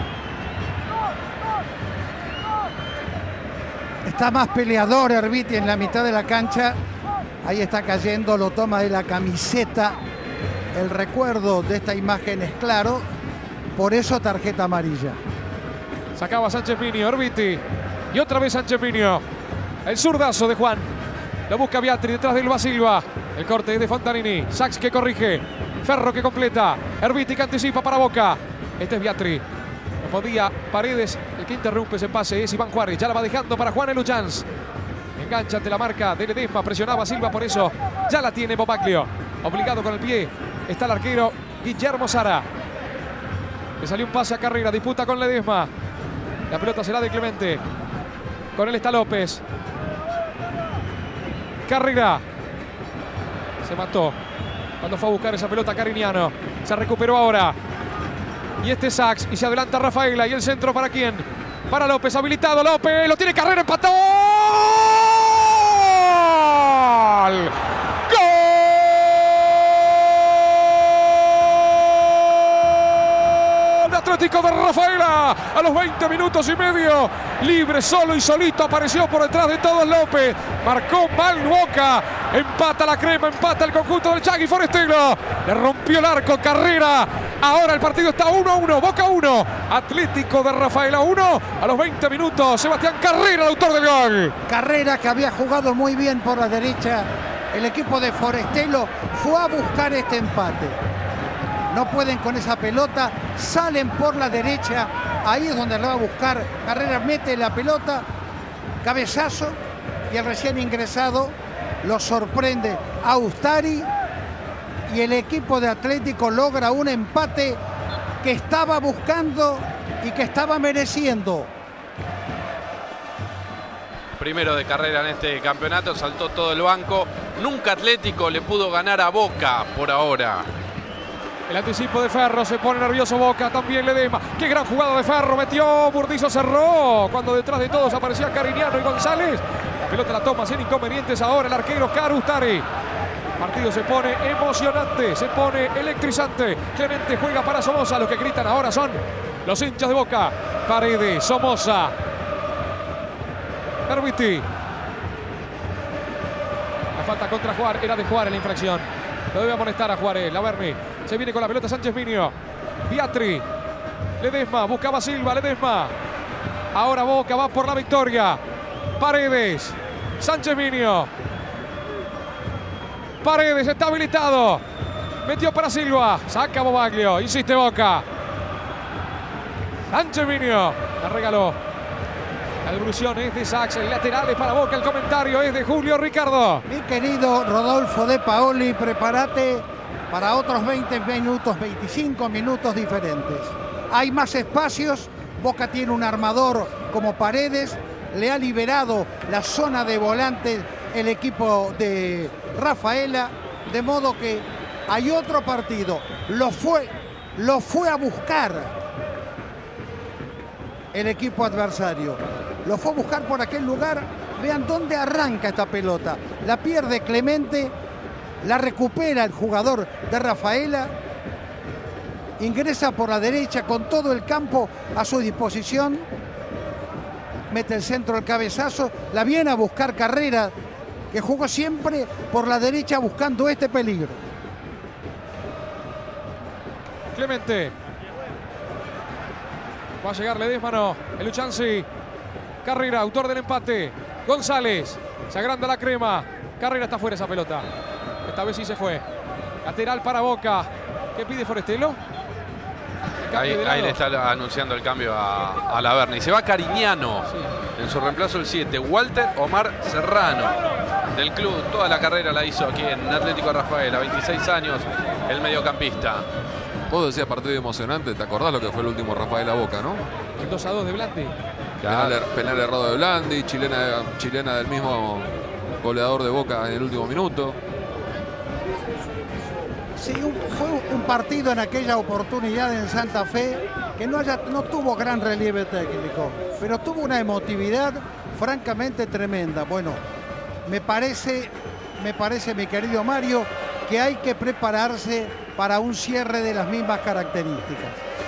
Está más peleador Erviti en la mitad de la cancha. Ahí está cayendo, lo toma de la camiseta. El recuerdo de esta imagen es claro. Por eso tarjeta amarilla. Sacaba Sánchez Minio, Erviti. Y otra vez Sánchez Minio. El zurdazo de Juan. Lo busca Biatri detrás de Ilva Silva. El corte es de Fontanini. Sachs que corrige. Ferro que completa. Erviti que anticipa para Boca. Este es Biatri. No podía Paredes. El que interrumpe ese pase es Iván Juárez. Ya la va dejando para Juan Eluchans. Engancha ante la marca de Ledesma. Presionaba Silva, por eso ya la tiene Bobaglio. Obligado con el pie. Está el arquero Guillermo Sara. Le salió un pase a Carrera. Disputa con Ledesma. La pelota será de Clemente. Con él está López. Carrera. Se mató cuando fue a buscar esa pelota Cariñano. Se recuperó ahora. Y este es Sachs. Y se adelanta Rafaela. ¿Y el centro para quién? Para López. Habilitado López. Lo tiene Carrera. Empató. ¡Gol! Atlético de Rafaela a los veinte minutos y medio, libre, solo y solito, apareció por detrás de todos López, marcó mal Boca, empata la crema, empata el conjunto del Chagui Forestelo, le rompió el arco Carrera, ahora el partido está uno a uno, Boca uno, Atlético de Rafaela uno, a los veinte minutos, Sebastián Carrera, el autor del gol. Carrera, que había jugado muy bien por la derecha, el equipo de Forestelo fue a buscar este empate. No pueden con esa pelota, salen por la derecha, ahí es donde la va a buscar. Carrera mete la pelota, cabezazo, y el recién ingresado lo sorprende a Ustari, y el equipo de Atlético logra un empate que estaba buscando y que estaba mereciendo. Primero de Carrera en este campeonato, saltó todo el banco. Nunca Atlético le pudo ganar a Boca por ahora. El anticipo de Ferro, se pone nervioso Boca, también Ledesma. Qué gran jugada de Ferro, metió, Burdizo cerró. Cuando detrás de todos aparecía Cariñano y González. La pelota la toma sin inconvenientes ahora el arquero Oscar Ustari. El partido se pone emocionante, se pone electrizante. Clemente juega para Somoza, los que gritan ahora son los hinchas de Boca. Paredes, Somoza. Erviti. La falta contra Juárez, era de Juárez la infracción. Lo debe amonestar a Juárez, la Berni. Se viene con la pelota Sánchez Minio. Biatri. Ledesma, buscaba Silva, Ledesma. Ahora Boca va por la victoria. Paredes. Sánchez Minio. Paredes está habilitado. Metió para Silva. Saca Bobaglio. Insiste Boca. Sánchez Minio. La regaló. La devolución es de Sachs. El lateral es para Boca. El comentario es de Julio Ricardo. Mi querido Rodolfo de Paoli, prepárate para otros veinte minutos, veinticinco minutos diferentes. Hay más espacios. Boca tiene un armador como Paredes. Le ha liberado la zona de volantes el equipo de Rafaela. De modo que hay otro partido. Lo fue, lo fue a buscar el equipo adversario. Lo fue a buscar por aquel lugar. Vean dónde arranca esta pelota. La pierde Clemente. La recupera el jugador de Rafaela. Ingresa por la derecha con todo el campo a su disposición. Mete el centro, el cabezazo. La viene a buscar Carrera, que jugó siempre por la derecha buscando este peligro. Clemente. Va a llegar Ledesma, no. El Luchansi. Carrera, autor del empate. González. Se agranda la crema. Carrera está fuera esa pelota. Esta vez sí se fue. Lateral para Boca. ¿Qué pide Forestelo? Ahí, ahí le está anunciando el cambio a, a Laverni. Se va Cariñano. Sí. En su reemplazo el siete. Walter Omar Serrano. Del club. Toda la carrera la hizo aquí en Atlético Rafaela. veintiséis años. El mediocampista. Vos decías partido emocionante. ¿Te acordás lo que fue el último Rafaela Boca, no? El dos a dos de Blandi. Penal, er, penal errado de Blandi. Chilena, chilena del mismo goleador de Boca en el último minuto. Sí, un, fue un partido en aquella oportunidad en Santa Fe que no, haya, no tuvo gran relieve técnico, pero tuvo una emotividad francamente tremenda. Bueno, me parece, me parece, mi querido Mario, que hay que prepararse para un cierre de las mismas características.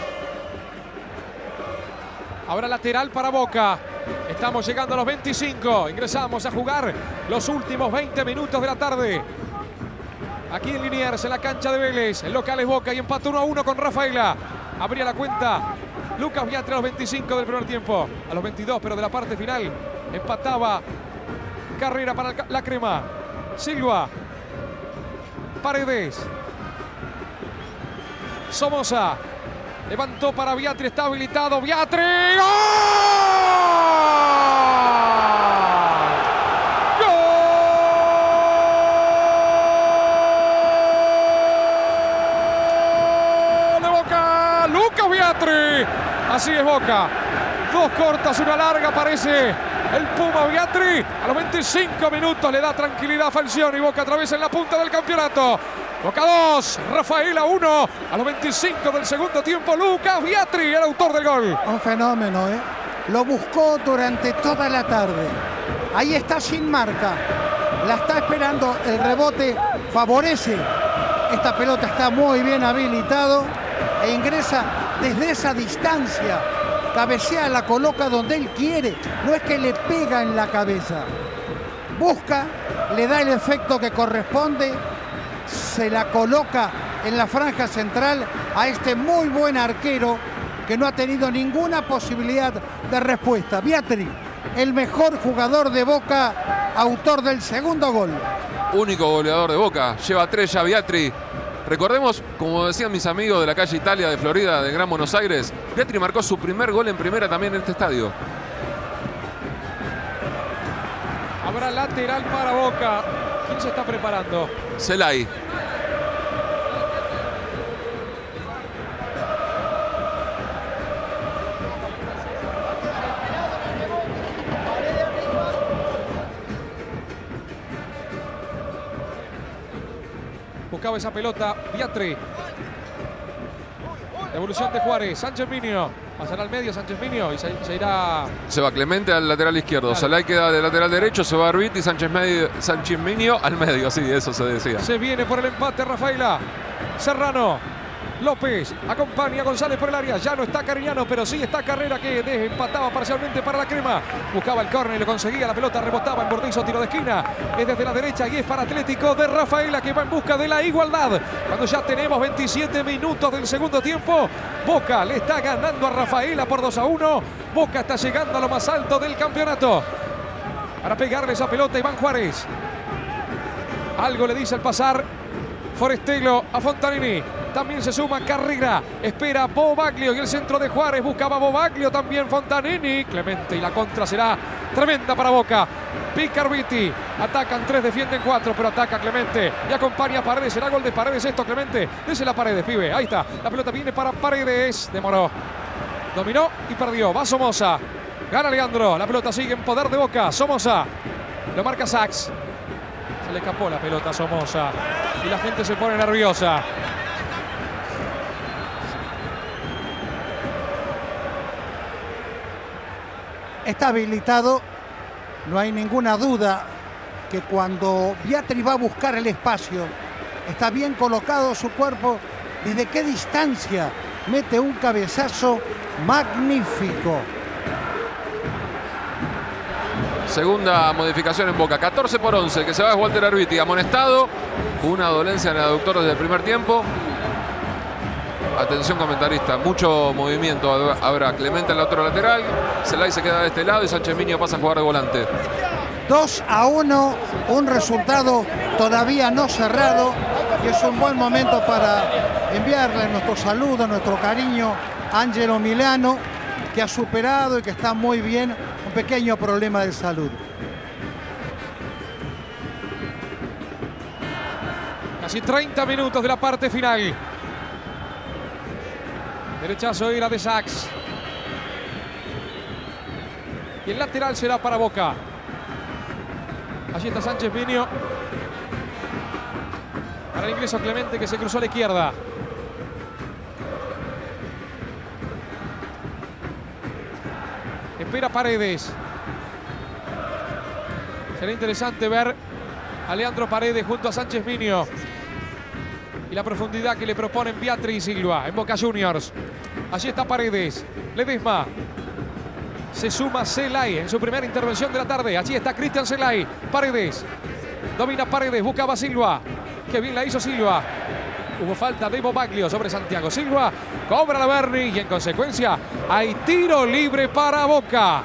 Ahora lateral para Boca. Estamos llegando a los veinticinco. Ingresamos a jugar los últimos veinte minutos de la tarde. Aquí en Liniers, en la cancha de Vélez. El local es Boca y empata uno a uno con Rafaela. Abría la cuenta Lucas Viatri a los veinticinco del primer tiempo. A los veintidós, pero de la parte final empataba Carrera para la Crema. Silva. Paredes. Somoza. Levantó para Viatri, está habilitado. ¡Viatri! ¡Gol! Viatri, así es Boca, dos cortas, una larga, aparece el Puma Viatri, a los veinticinco minutos le da tranquilidad a Falcioni. Boca atraviesa en la punta del campeonato. Boca dos, Rafaela uno, a los veinticinco del segundo tiempo, Lucas Viatri, el autor del gol. Un fenómeno, ¿eh? Lo buscó durante toda la tarde, ahí está sin marca, la está esperando, el rebote favorece, esta pelota está muy bien habilitado e ingresa desde esa distancia, cabecea, la coloca donde él quiere, no es que le pega en la cabeza, busca, le da el efecto que corresponde, se la coloca en la franja central a este muy buen arquero que no ha tenido ninguna posibilidad de respuesta. Viatri, el mejor jugador de Boca, autor del segundo gol. Único goleador de Boca, lleva tres ya Viatri. Recordemos, como decían mis amigos de la calle Italia de Florida, de Gran Buenos Aires, Viatri marcó su primer gol en primera también en este estadio. Habrá lateral para Boca. ¿Quién se está preparando? Celay. Buscaba esa pelota Viatri. Devolución de Juárez. Sánchez Minio. Pasará al medio Sánchez Minio y se, se irá. Se va Clemente al lateral izquierdo. Claro. Celay queda de lateral derecho. Se va Arbit y Sánchez, medio, Sánchez Minio al medio. Sí, eso se decía. Se viene por el empate Rafaela. Serrano. López acompaña a González por el área. Ya no está Cariñano, pero sí está Carrera, que empataba parcialmente para la Crema. Buscaba el córner y lo conseguía. La pelota rebotaba en Bordizo, tiro de esquina. Es desde la derecha y es para Atlético de Rafaela, que va en busca de la igualdad. Cuando ya tenemos veintisiete minutos del segundo tiempo, Boca le está ganando a Rafaela por dos a uno. Boca está llegando a lo más alto del campeonato. Para pegarle esa pelota Iván Juárez. Algo le dice al pasar Forestelo a Fontanini. También se suma Carrera. Espera Bobaglio y el centro de Juárez. Buscaba Bobaglio también Fontanini. Clemente y la contra será tremenda para Boca. Pica Arbiti. Atacan tres, defienden cuatro, pero ataca Clemente. Y acompaña a Paredes. Será gol de Paredes esto, Clemente. Dese la Paredes, pibe. Ahí está. La pelota viene para Paredes. Demoró. Dominó y perdió. Va Somoza. Gana Leandro. La pelota sigue en poder de Boca. Somoza. Lo marca Sachs. Se le escapó la pelota a Somoza. Y la gente se pone nerviosa. Está habilitado, no hay ninguna duda que cuando Viatri va a buscar el espacio, está bien colocado su cuerpo, desde qué distancia mete un cabezazo magnífico. Segunda modificación en Boca, catorce por once, que se va es Walter Arbiti, amonestado, una dolencia en el aductor desde el primer tiempo. Atención comentarista, mucho movimiento habrá. Clemente en el otro lateral, Celay se queda de este lado y Sánchez Minio pasa a jugar de volante. dos a uno, un resultado todavía no cerrado. y es un buen momento para enviarle nuestro saludo, nuestro cariño a Angelo Milano, que ha superado y que está muy bien un pequeño problema de salud. Casi treinta minutos de la parte final. Derechazo era de Sachs. Y el lateral será para Boca. Allí está Sánchez Minio. Para el ingreso Clemente, que se cruzó a la izquierda. Espera Paredes. Será interesante ver a Leandro Paredes junto a Sánchez Minio. Y la profundidad que le proponen Beatriz y Silva en Boca Juniors. Allí está Paredes. Ledesma. Se suma Zelay en su primera intervención de la tarde. Allí está Cristian Zelay. Paredes. Domina Paredes. Buscaba a Silva. Qué bien la hizo Silva. Hubo falta de Bobaglio sobre Santiago Silva. Cobra la Berni y en consecuencia hay tiro libre para Boca.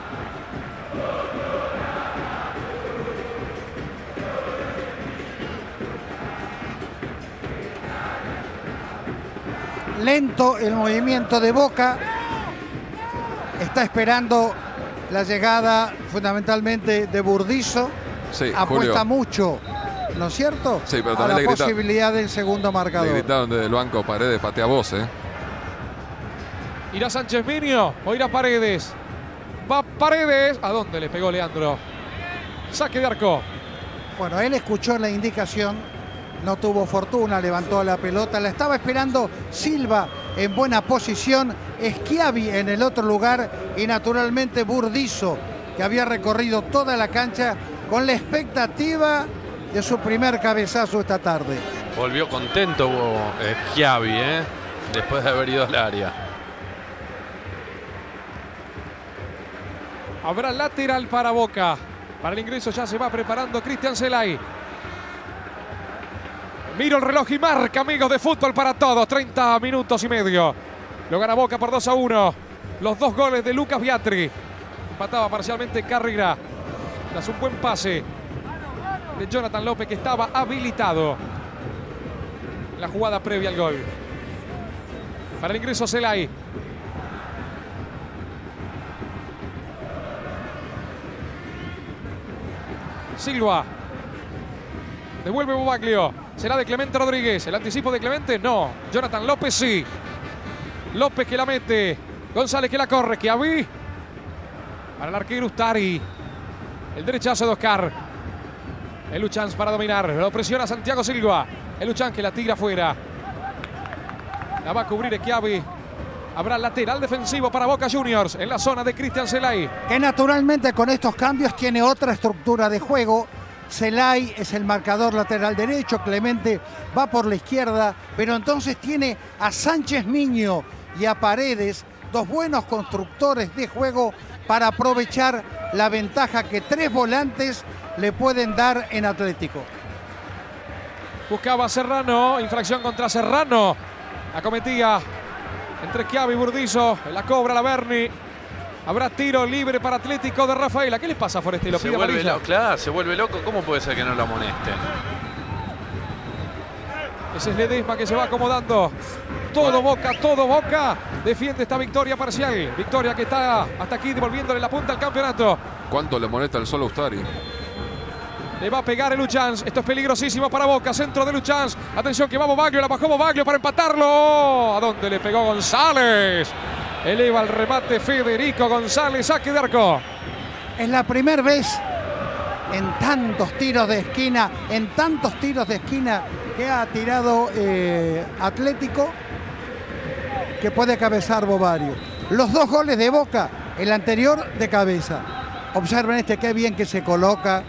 Lento el movimiento de Boca. Está esperando la llegada fundamentalmente de Burdizo. Sí, apuesta Julio. mucho, ¿no es cierto? Sí, pero a también la le grita, posibilidad del segundo marcador. Le gritaron desde el banco Paredes, patea vos, ¿eh? Irá Sánchez Minio o irá Paredes. Va Paredes. ¿A dónde le pegó Leandro? Saque de arco. Bueno, él escuchó la indicación, no tuvo fortuna, levantó la pelota, la estaba esperando Silva en buena posición, Schiavi en el otro lugar y naturalmente Burdizo, que había recorrido toda la cancha con la expectativa de su primer cabezazo esta tarde. Volvió contento eh, Schiavi, ¿eh? Después de haber ido al área. Habrá lateral para Boca. Para el ingreso ya se va preparando Cristian Zelay. Miro el reloj y marca, amigos de Fútbol para Todos. treinta minutos y medio. Lo gana Boca por dos a uno. Los dos goles de Lucas Biatri. Empataba parcialmente Carrera. Tras un buen pase de Jonathan López, que estaba habilitado en la jugada previa al gol. Para el ingreso Zelay. Silva. Devuelve Bobaglio. Será de Clemente Rodríguez. ¿El anticipo de Clemente? No. Jonathan López sí. López que la mete. González que la corre. Schiavi. Para el arquero Ustari. El derechazo de Oscar. El Luchans para dominar. Lo presiona Santiago Silva. El Luchans que la tira afuera. La va a cubrir Schiavi. Habrá lateral defensivo para Boca Juniors en la zona de Cristian Zelay. Que naturalmente con estos cambios tiene otra estructura de juego. Zelay es el marcador lateral derecho, Clemente va por la izquierda, pero entonces tiene a Sánchez Minio y a Paredes, dos buenos constructores de juego para aprovechar la ventaja que tres volantes le pueden dar en Atlético. Buscaba Serrano, infracción contra Serrano. Acometía entre Schiavi y Burdizo, la cobra la Berni. Habrá tiro libre para Atlético de Rafaela. ¿Qué les pasa a Forestiero? Se Pide vuelve amarilla. loco, claro, se vuelve loco. ¿Cómo puede ser que no lo amonesten? Ese es Ledesma que se va acomodando. Todo Boca, todo Boca. Defiende esta victoria parcial. Victoria que está hasta aquí devolviéndole la punta al campeonato. ¿Cuánto le molesta el solo Ustari? Le va a pegar el Luchans. Esto es peligrosísimo para Boca. Centro de Luchans. Atención que va Bobaglio. La bajó Bobaglio para empatarlo. ¿A dónde le pegó González? Eleva el remate Federico González. Saque de arco. Es la primera vez en tantos tiros de esquina, en tantos tiros de esquina que ha tirado eh, Atlético, que puede cabezar Bobaglio. Los dos goles de Boca, el anterior de cabeza. Observen este, qué bien que se coloca.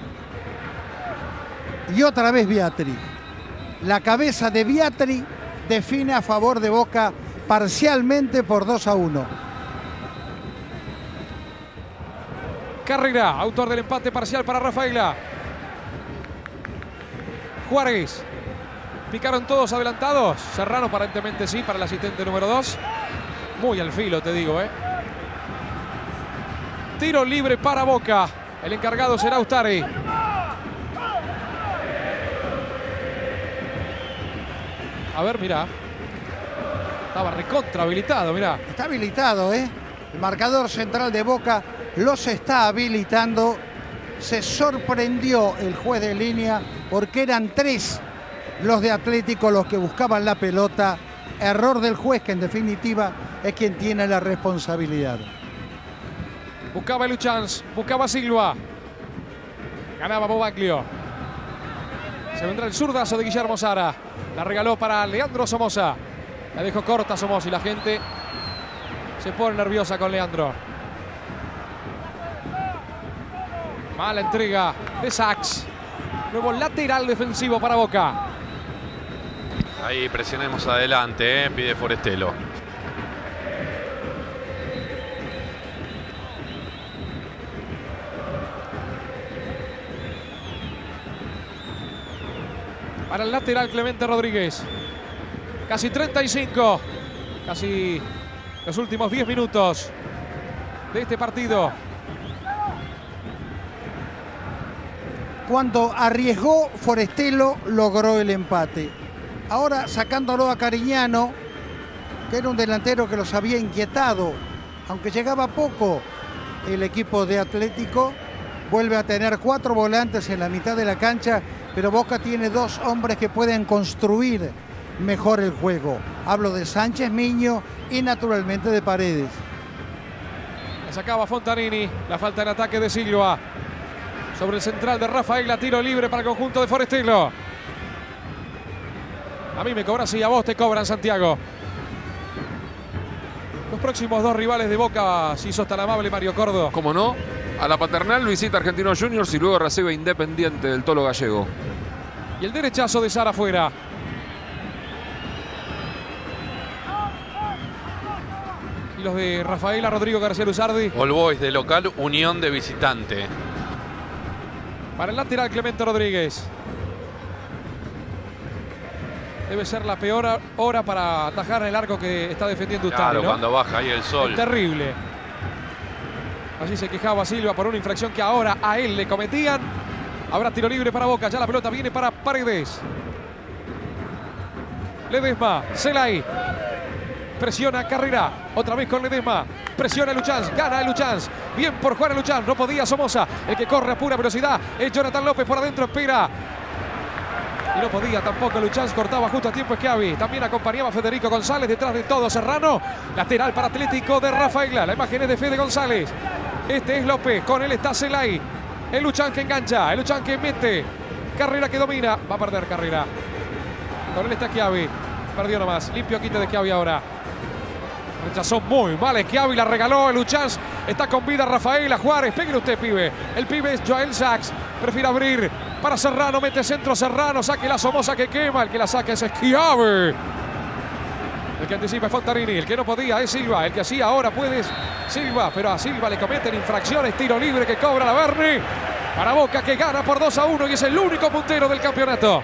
Y otra vez Biatri. La cabeza de Biatri define a favor de Boca parcialmente por dos a uno. Carrera, autor del empate parcial para Rafaela. Juárez. Picaron todos adelantados. Serrano aparentemente sí, para el asistente número dos. Muy al filo, te digo, ¿eh? Tiro libre para Boca. El encargado será Ustari. A ver, mirá. Estaba recontra habilitado, mirá. Está habilitado, ¿eh? El marcador central de Boca los está habilitando. Se sorprendió el juez de línea porque eran tres los de Atlético los que buscaban la pelota. Error del juez, que en definitiva es quien tiene la responsabilidad. Buscaba Luchans, buscaba Silva. Ganaba Bobaglio. Se vendrá el zurdazo de Guillermo Sara. La regaló para Leandro Somoza. La dejó corta Somoza y la gente se pone nerviosa con Leandro. Mala entrega de Sachs. Nuevo lateral defensivo para Boca. Ahí presionemos adelante, ¿eh? Pide Forestelo. Para el lateral Clemente Rodríguez. Casi treinta y cinco. Casi los últimos diez minutos de este partido. Cuando arriesgó Forestelo, logró el empate. Ahora sacándolo a Cariñano, que era un delantero que los había inquietado, aunque llegaba poco el equipo de Atlético, vuelve a tener cuatro volantes en la mitad de la cancha, pero Boca tiene dos hombres que pueden construir mejor el juego. Hablo de Sánchez Miño y naturalmente de Paredes. La sacaba Fontanini, la falta en ataque de Silva. Sobre el central de Rafaela, tiro libre para el conjunto de Forestelo. A mí me cobran, sí, a vos te cobran, Santiago. Los próximos dos rivales de Boca, si sos tan amable, Mario Cordo. ¿Cómo no? A la paternal visita Argentinos Juniors y luego recibe Independiente del Tolo Gallego. Y el derechazo de Sara afuera. Y los de Rafaela, Rodrigo García Luzardi. All Boys de local, Unión de visitante. Para el lateral Clemente Rodríguez. Debe ser la peor hora para atajar el arco que está defendiendo usted. Claro, ¿no? cuando baja ahí el sol. Es terrible. Así se quejaba Silva por una infracción que ahora a él le cometían. Habrá tiro libre para Boca. Ya la pelota viene para Paredes. Ledesma, Zelay. Presiona Carrera. Otra vez con Ledesma. Presiona Luchans. Gana Luchans. Bien por Juan Luchans. No podía Somoza. El que corre a pura velocidad es Jonathan López por adentro. Espera. Y no podía tampoco Luchans. Cortaba justo a tiempo Schiavi. También acompañaba Federico González. Detrás de todo Serrano. Lateral para Atlético de Rafaela. La imagen es de Fede González. Este es López. Con él está Zelay. El Luchans que engancha. El Luchans que mete. Carrera que domina. Va a perder Carrera. Con él está Schiavi. Perdió nomás. Limpio quite de Schiavi ahora. Rechazó muy mal Schiavi, la regaló el Luchans. Está con vida Rafaela Juárez. Pégale usted, pibe. El pibe es Joel Sachs. Prefiere abrir para Serrano. Mete centro Serrano. Saque la Somoza que quema. El que la saque es Schiavi. El que anticipa es Fontanini. El que no podía es Silva. El que hacía ahora puede es Silva. Pero a Silva le cometen infracciones. Tiro libre que cobra la Berni. Para Boca que gana por dos a uno y es el único puntero del campeonato.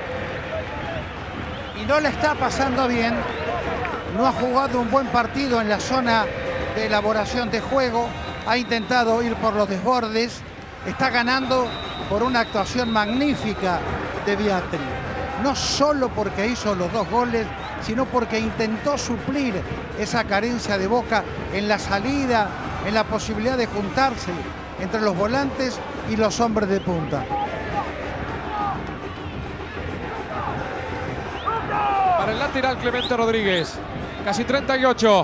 Y no le está pasando bien. No ha jugado un buen partido en la zona de elaboración de juego. Ha intentado ir por los desbordes. Está ganando por una actuación magnífica de Biatri. No solo porque hizo los dos goles, sino porque intentó suplir esa carencia de Boca en la salida, en la posibilidad de juntarse entre los volantes y los hombres de punta. Para el lateral Clemente Rodríguez. Casi treinta y ocho.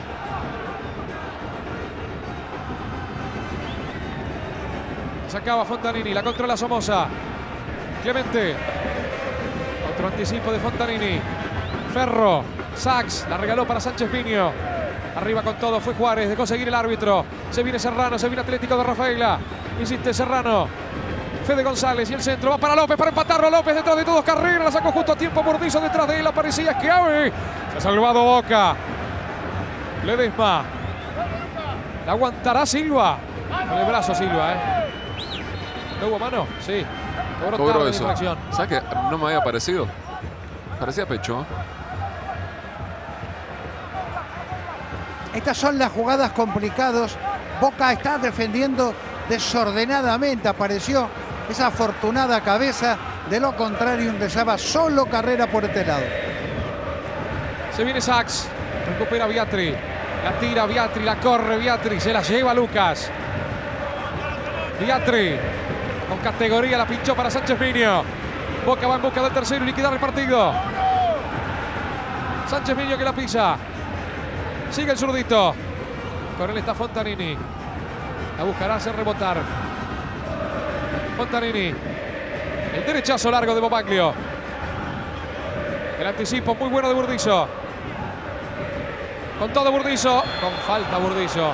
Sacaba Fontanini, la controla Somoza. Clemente. Otro anticipo de Fontanini. Ferro. Sachs, la regaló para Sánchez Miño. Arriba con todo, fue Juárez, dejó seguir el árbitro. Se viene Serrano, se viene Atlético de Rafaela. Insiste Serrano. Fede González y el centro va para López para empatarlo. López detrás de todos, Carrera la sacó justo a tiempo. Mordizo detrás de él, aparecía Schiavi. Se ha salvado Boca. Ledesma. ¿La aguantará Silva? Con el brazo Silva, ¿eh? ¿No hubo mano? Sí. Cobró, Cobró eso. infracción. ¿Sabes que no me había parecido? Parecía pecho, ¿eh? Estas son las jugadas complicadas. Boca está defendiendo desordenadamente. Apareció esa afortunada cabeza. De lo contrario, ingresaba solo Carrera por este lado. Se viene Sachs. Recupera Viatri. La tira Viatri, la corre Viatri. Se la lleva Lucas. Viatri. Con categoría la pinchó para Sánchez Miño. Boca va en busca del tercero y liquidar el partido. Sánchez Miño que la pisa. Sigue el zurdito. Con él está Fontanini. La buscará hacer rebotar. Fontanini. El derechazo largo de Bobaglio. El anticipo muy bueno de Burdizo. Con todo Burdizo. Con falta Burdizo.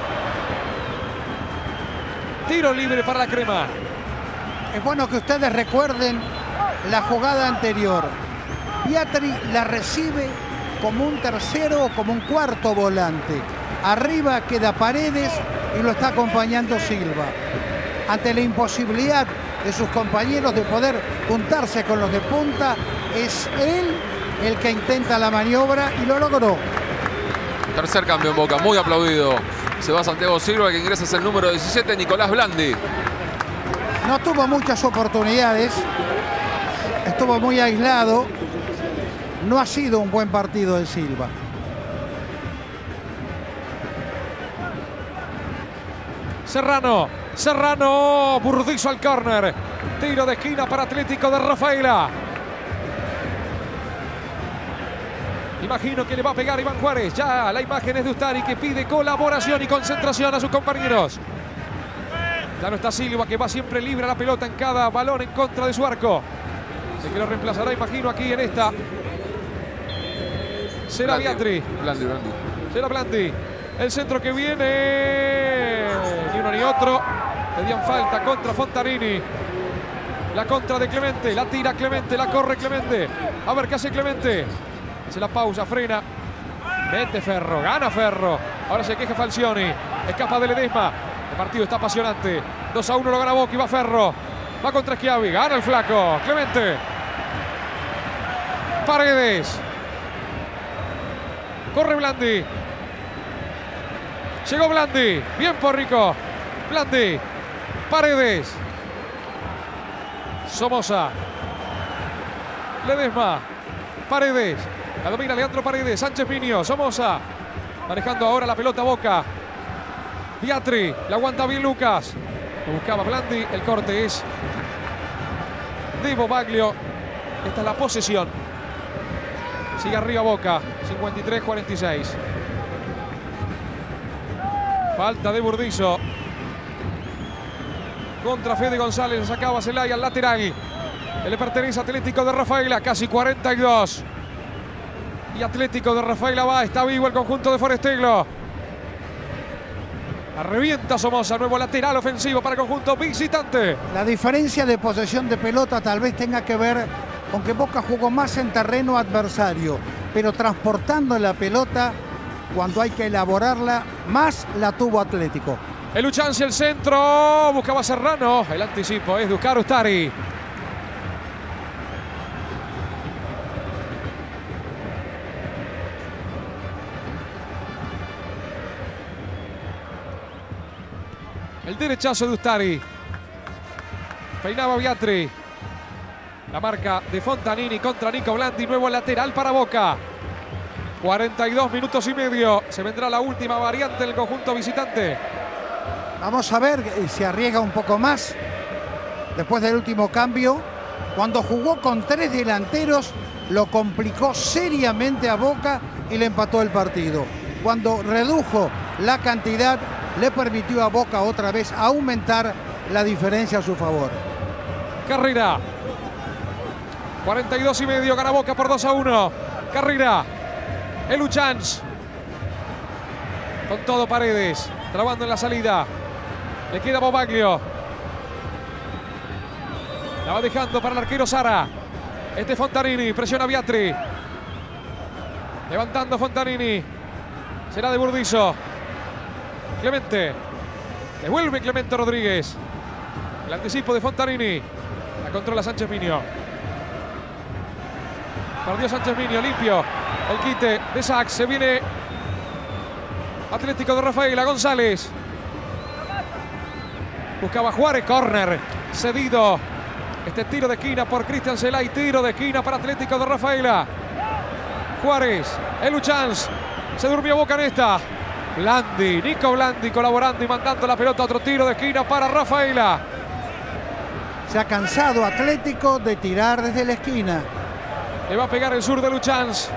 Tiro libre para la crema. Es bueno que ustedes recuerden la jugada anterior. Viatri la recibe como un tercero o como un cuarto volante. Arriba queda Paredes y lo está acompañando Silva. Ante la imposibilidad de sus compañeros de poder juntarse con los de punta, es él el que intenta la maniobra y lo logró. Tercer cambio en Boca, muy aplaudido. Se va Santiago Silva, que ingresa es el número diecisiete, Nicolás Blandi. No tuvo muchas oportunidades, estuvo muy aislado. No ha sido un buen partido de Silva. Serrano, Serrano, Burdizo al córner. Tiro de esquina para Atlético de Rafaela. Imagino que le va a pegar Iván Juárez. Ya la imagen es de Ustari, que pide colaboración y concentración a sus compañeros. Ya no está Silva, que va siempre libre a la pelota en cada balón en contra de su arco. El que lo reemplazará, imagino, aquí en esta. Será Viatri. Blandi, Blandi. Será Blandi. El centro que viene. Ni uno ni otro. Pedían falta contra Fontanini. La contra de Clemente. La tira Clemente. La corre Clemente. A ver qué hace Clemente. Hace la pausa. Frena. Mete Ferro. Gana Ferro. Ahora se queja Falcioni. Escapa de Ledesma. El partido está apasionante. dos a uno lo gana Boca y va Ferro. Va contra Schiavi. Gana el flaco. Clemente. Paredes. Corre Blandi. Llegó Blandi. Bien por Rico. Blandi. Paredes. Somoza. Ledesma. Paredes. La domina Leandro Paredes. Sánchez Miño. Somoza. Manejando ahora la pelota Boca. Viatri. La aguanta bien Lucas. Lo buscaba Blandi. El corte es de Bobaglio. Esta es la posesión. Sigue arriba Boca. cincuenta y tres cuarenta y seis. Falta de Burdizo. Contra Fede González. Sacaba Zelaya al lateral. Le pertenece a Atlético de Rafaela. Casi cuarenta y dos. Y Atlético de Rafaela va. Está vivo el conjunto de Foresteglo. La revienta Somoza. Nuevo lateral ofensivo para el conjunto visitante. La diferencia de posesión de pelota tal vez tenga que ver con que Boca jugó más en terreno adversario, pero transportando la pelota cuando hay que elaborarla, más la tuvo Atlético. El Luchanzi, el centro, buscaba Serrano. El anticipo es de Oscar Ustari. El derechazo de Ustari. Peinaba Viatri. La marca de Fontanini contra Nico Blandi. Nuevo lateral para Boca. cuarenta y dos minutos y medio. Se vendrá la última variante del conjunto visitante. Vamos a ver si se arriesga un poco más después del último cambio. Cuando jugó con tres delanteros, lo complicó seriamente a Boca y le empató el partido. Cuando redujo la cantidad, le permitió a Boca otra vez aumentar la diferencia a su favor. Carrera. cuarenta y dos y medio, gana Boca por dos a uno. Carrera. El Uchans. Con todo Paredes. Trabando en la salida. Le queda Bobaglio. La va dejando para el arquero Sara. Este Fontanini. Presiona Viatri. Levantando Fontanini. Será de Burdizo. Clemente. Devuelve Clemente Rodríguez. El anticipo de Fontanini. La controla Sánchez Miño. Perdió Sánchez Miño. Limpio. El quite de Sachs. Se viene Atlético de Rafaela. González. Buscaba Juárez. Córner. Cedido. Este tiro de esquina por Cristian Zelay. Tiro de esquina para Atlético de Rafaela. Juárez, el Luchans. Se durmió Boca en esta. Blandi, Nico Blandi colaborando y mandando la pelota a otro tiro de esquina para Rafaela. Se ha cansado Atlético de tirar desde la esquina. Le va a pegar el sur de Luchans.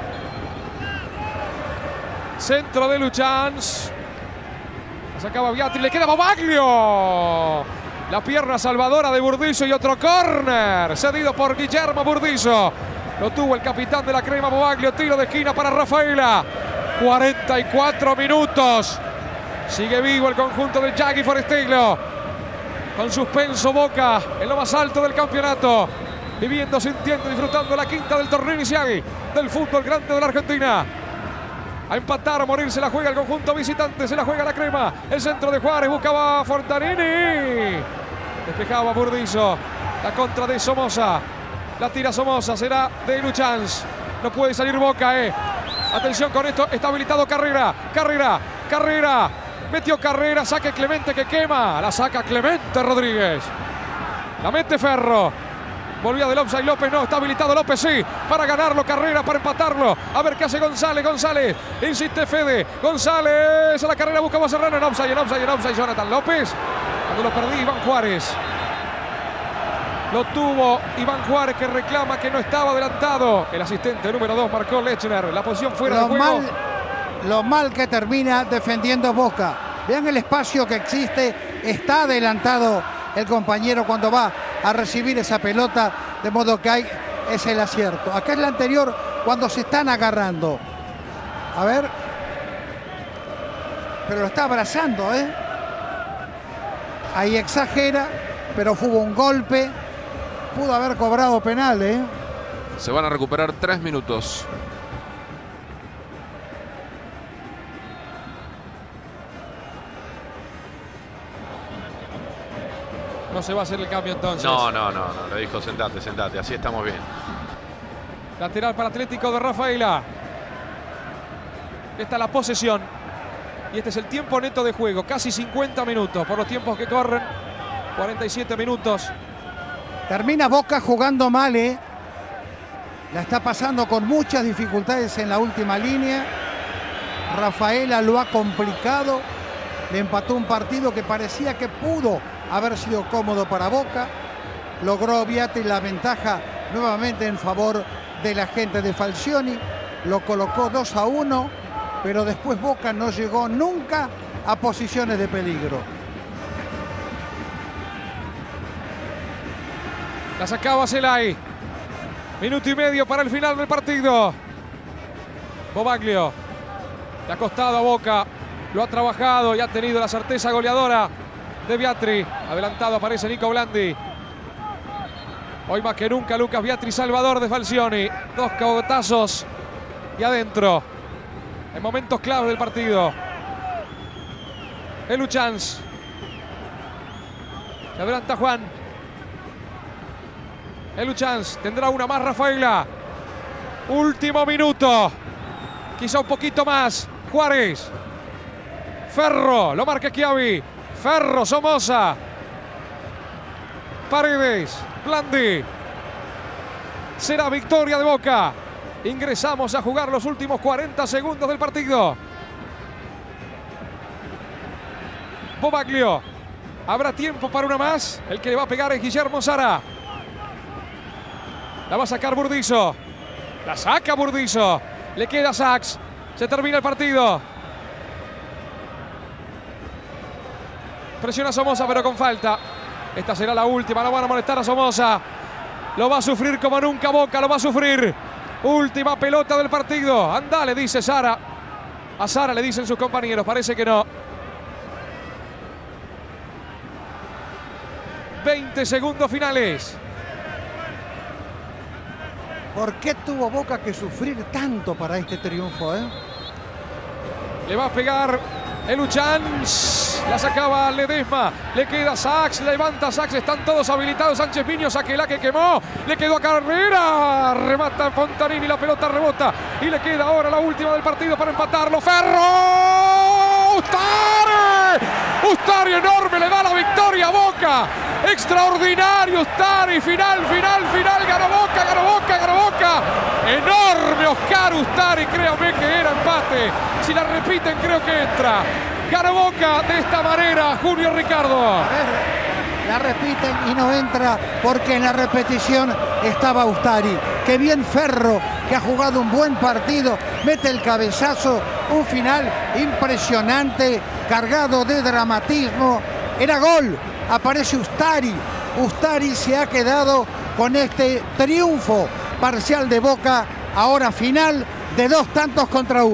Centro de Luchans. La sacaba Biatri, le queda Bobaglio. La pierna salvadora de Burdizo y otro córner cedido por Guillermo Burdizo. Lo tuvo el capitán de la crema, Bobaglio. Tiro de esquina para Rafaela. cuarenta y cuatro minutos. Sigue vivo el conjunto de Yagui Forestelo. Con suspenso Boca en lo más alto del campeonato. Viviendo, sintiendo, disfrutando la quinta del torneo inicial del fútbol grande de la Argentina. A empatar, a morir, se la juega el conjunto visitante, se la juega la crema. El centro de Juárez, buscaba Fontanini. Despejaba Burdizo. La contra de Somoza. La tira Somoza, será de Luchans. No puede salir Boca, eh. Atención con esto, está habilitado Carrera. Carrera, Carrera. Metió Carrera, saque Clemente que quema. La saca Clemente Rodríguez. La mete Ferro. Volvía del offside López, no, está habilitado López, sí, para ganarlo, Carrera, para empatarlo. A ver qué hace González, González, insiste Fede, González, a la carrera buscaba Serrano, en offside, en offside, en offside, Jonathan López. Cuando lo perdí, Iván Juárez. Lo tuvo Iván Juárez, que reclama que no estaba adelantado. El asistente número dos marcó Lechner, la posición fuera Lo de juego. mal, lo mal que termina defendiendo Boca. Vean el espacio que existe, está adelantado el compañero cuando va a recibir esa pelota, de modo que hay es el acierto. Acá es la anterior cuando se están agarrando. A ver. Pero lo está abrazando, ¿eh? Ahí exagera, pero hubo un golpe. Pudo haber cobrado penal, ¿eh? Se van a recuperar tres minutos. No se va a hacer el cambio entonces. No, no, no, no, lo dijo, sentate, sentate, así estamos bien. Lateral para Atlético de Rafaela. Esta es la posesión. Y este es el tiempo neto de juego. Casi cincuenta minutos por los tiempos que corren. cuarenta y siete minutos. Termina Boca jugando mal, ¿eh? La está pasando con muchas dificultades en la última línea. Rafaela lo ha complicado. Le empató un partido que parecía que pudo haber sido cómodo para Boca. Logró Biatri la ventaja nuevamente en favor de la gente de Falcioni. Lo colocó dos a uno, pero después Boca no llegó nunca a posiciones de peligro. La sacaba Zelay. Minuto y medio para el final del partido. Bobaglio. Le ha costado a Boca. Lo ha trabajado y ha tenido la certeza goleadora de Biatri. Adelantado aparece Nico Blandi. Hoy más que nunca Lucas Biatri, salvador de Falcioni. Dos cogotazos y adentro. En momentos clave del partido. El Luchans. Se adelanta Juan. El Luchans tendrá una más Rafaela. Último minuto. Quizá un poquito más. Juárez. Ferro. Lo marca Chiavi. Ferro, Somoza. Paredes. Blandi. Será victoria de Boca. Ingresamos a jugar los últimos cuarenta segundos del partido. Bobaglio. Habrá tiempo para una más. El que le va a pegar es Guillermo Sara. La va a sacar Burdizo. La saca Burdizo. Le queda Sachs. Se termina el partido. Presiona a Somoza, pero con falta. Esta será la última. La van a molestar a Somoza. Lo va a sufrir como nunca Boca. Lo va a sufrir. Última pelota del partido. Anda, le dice Sara. A Sara le dicen sus compañeros. Parece que no. veinte segundos finales. ¿Por qué tuvo Boca que sufrir tanto para este triunfo, eh? Le va a pegar el Luchans. La sacaba Ledesma. Le queda Sachs. Levanta Sachs. Están todos habilitados. Sánchez Miño. Saque la que quemó. Le quedó a Carrera. Remata Fontanini. La pelota rebota. Y le queda ahora la última del partido para empatarlo. ¡Ferro! ¡Ustari! ¡Ustari enorme! Le da la victoria a Boca. Extraordinario Ustari. Final, final, final. Ganó Boca, ganó Boca, ganó Boca. Enorme Oscar Ustari, créanme que era empate. Si la repiten, creo que entra. Gana Boca de esta manera, Julio Ricardo. La repiten y no entra porque en la repetición estaba Ustari. Qué bien Ferro, que ha jugado un buen partido, mete el cabezazo, un final impresionante, cargado de dramatismo. Era gol, aparece Ustari. Ustari se ha quedado con este triunfo parcial de Boca, ahora final de dos tantos contra uno.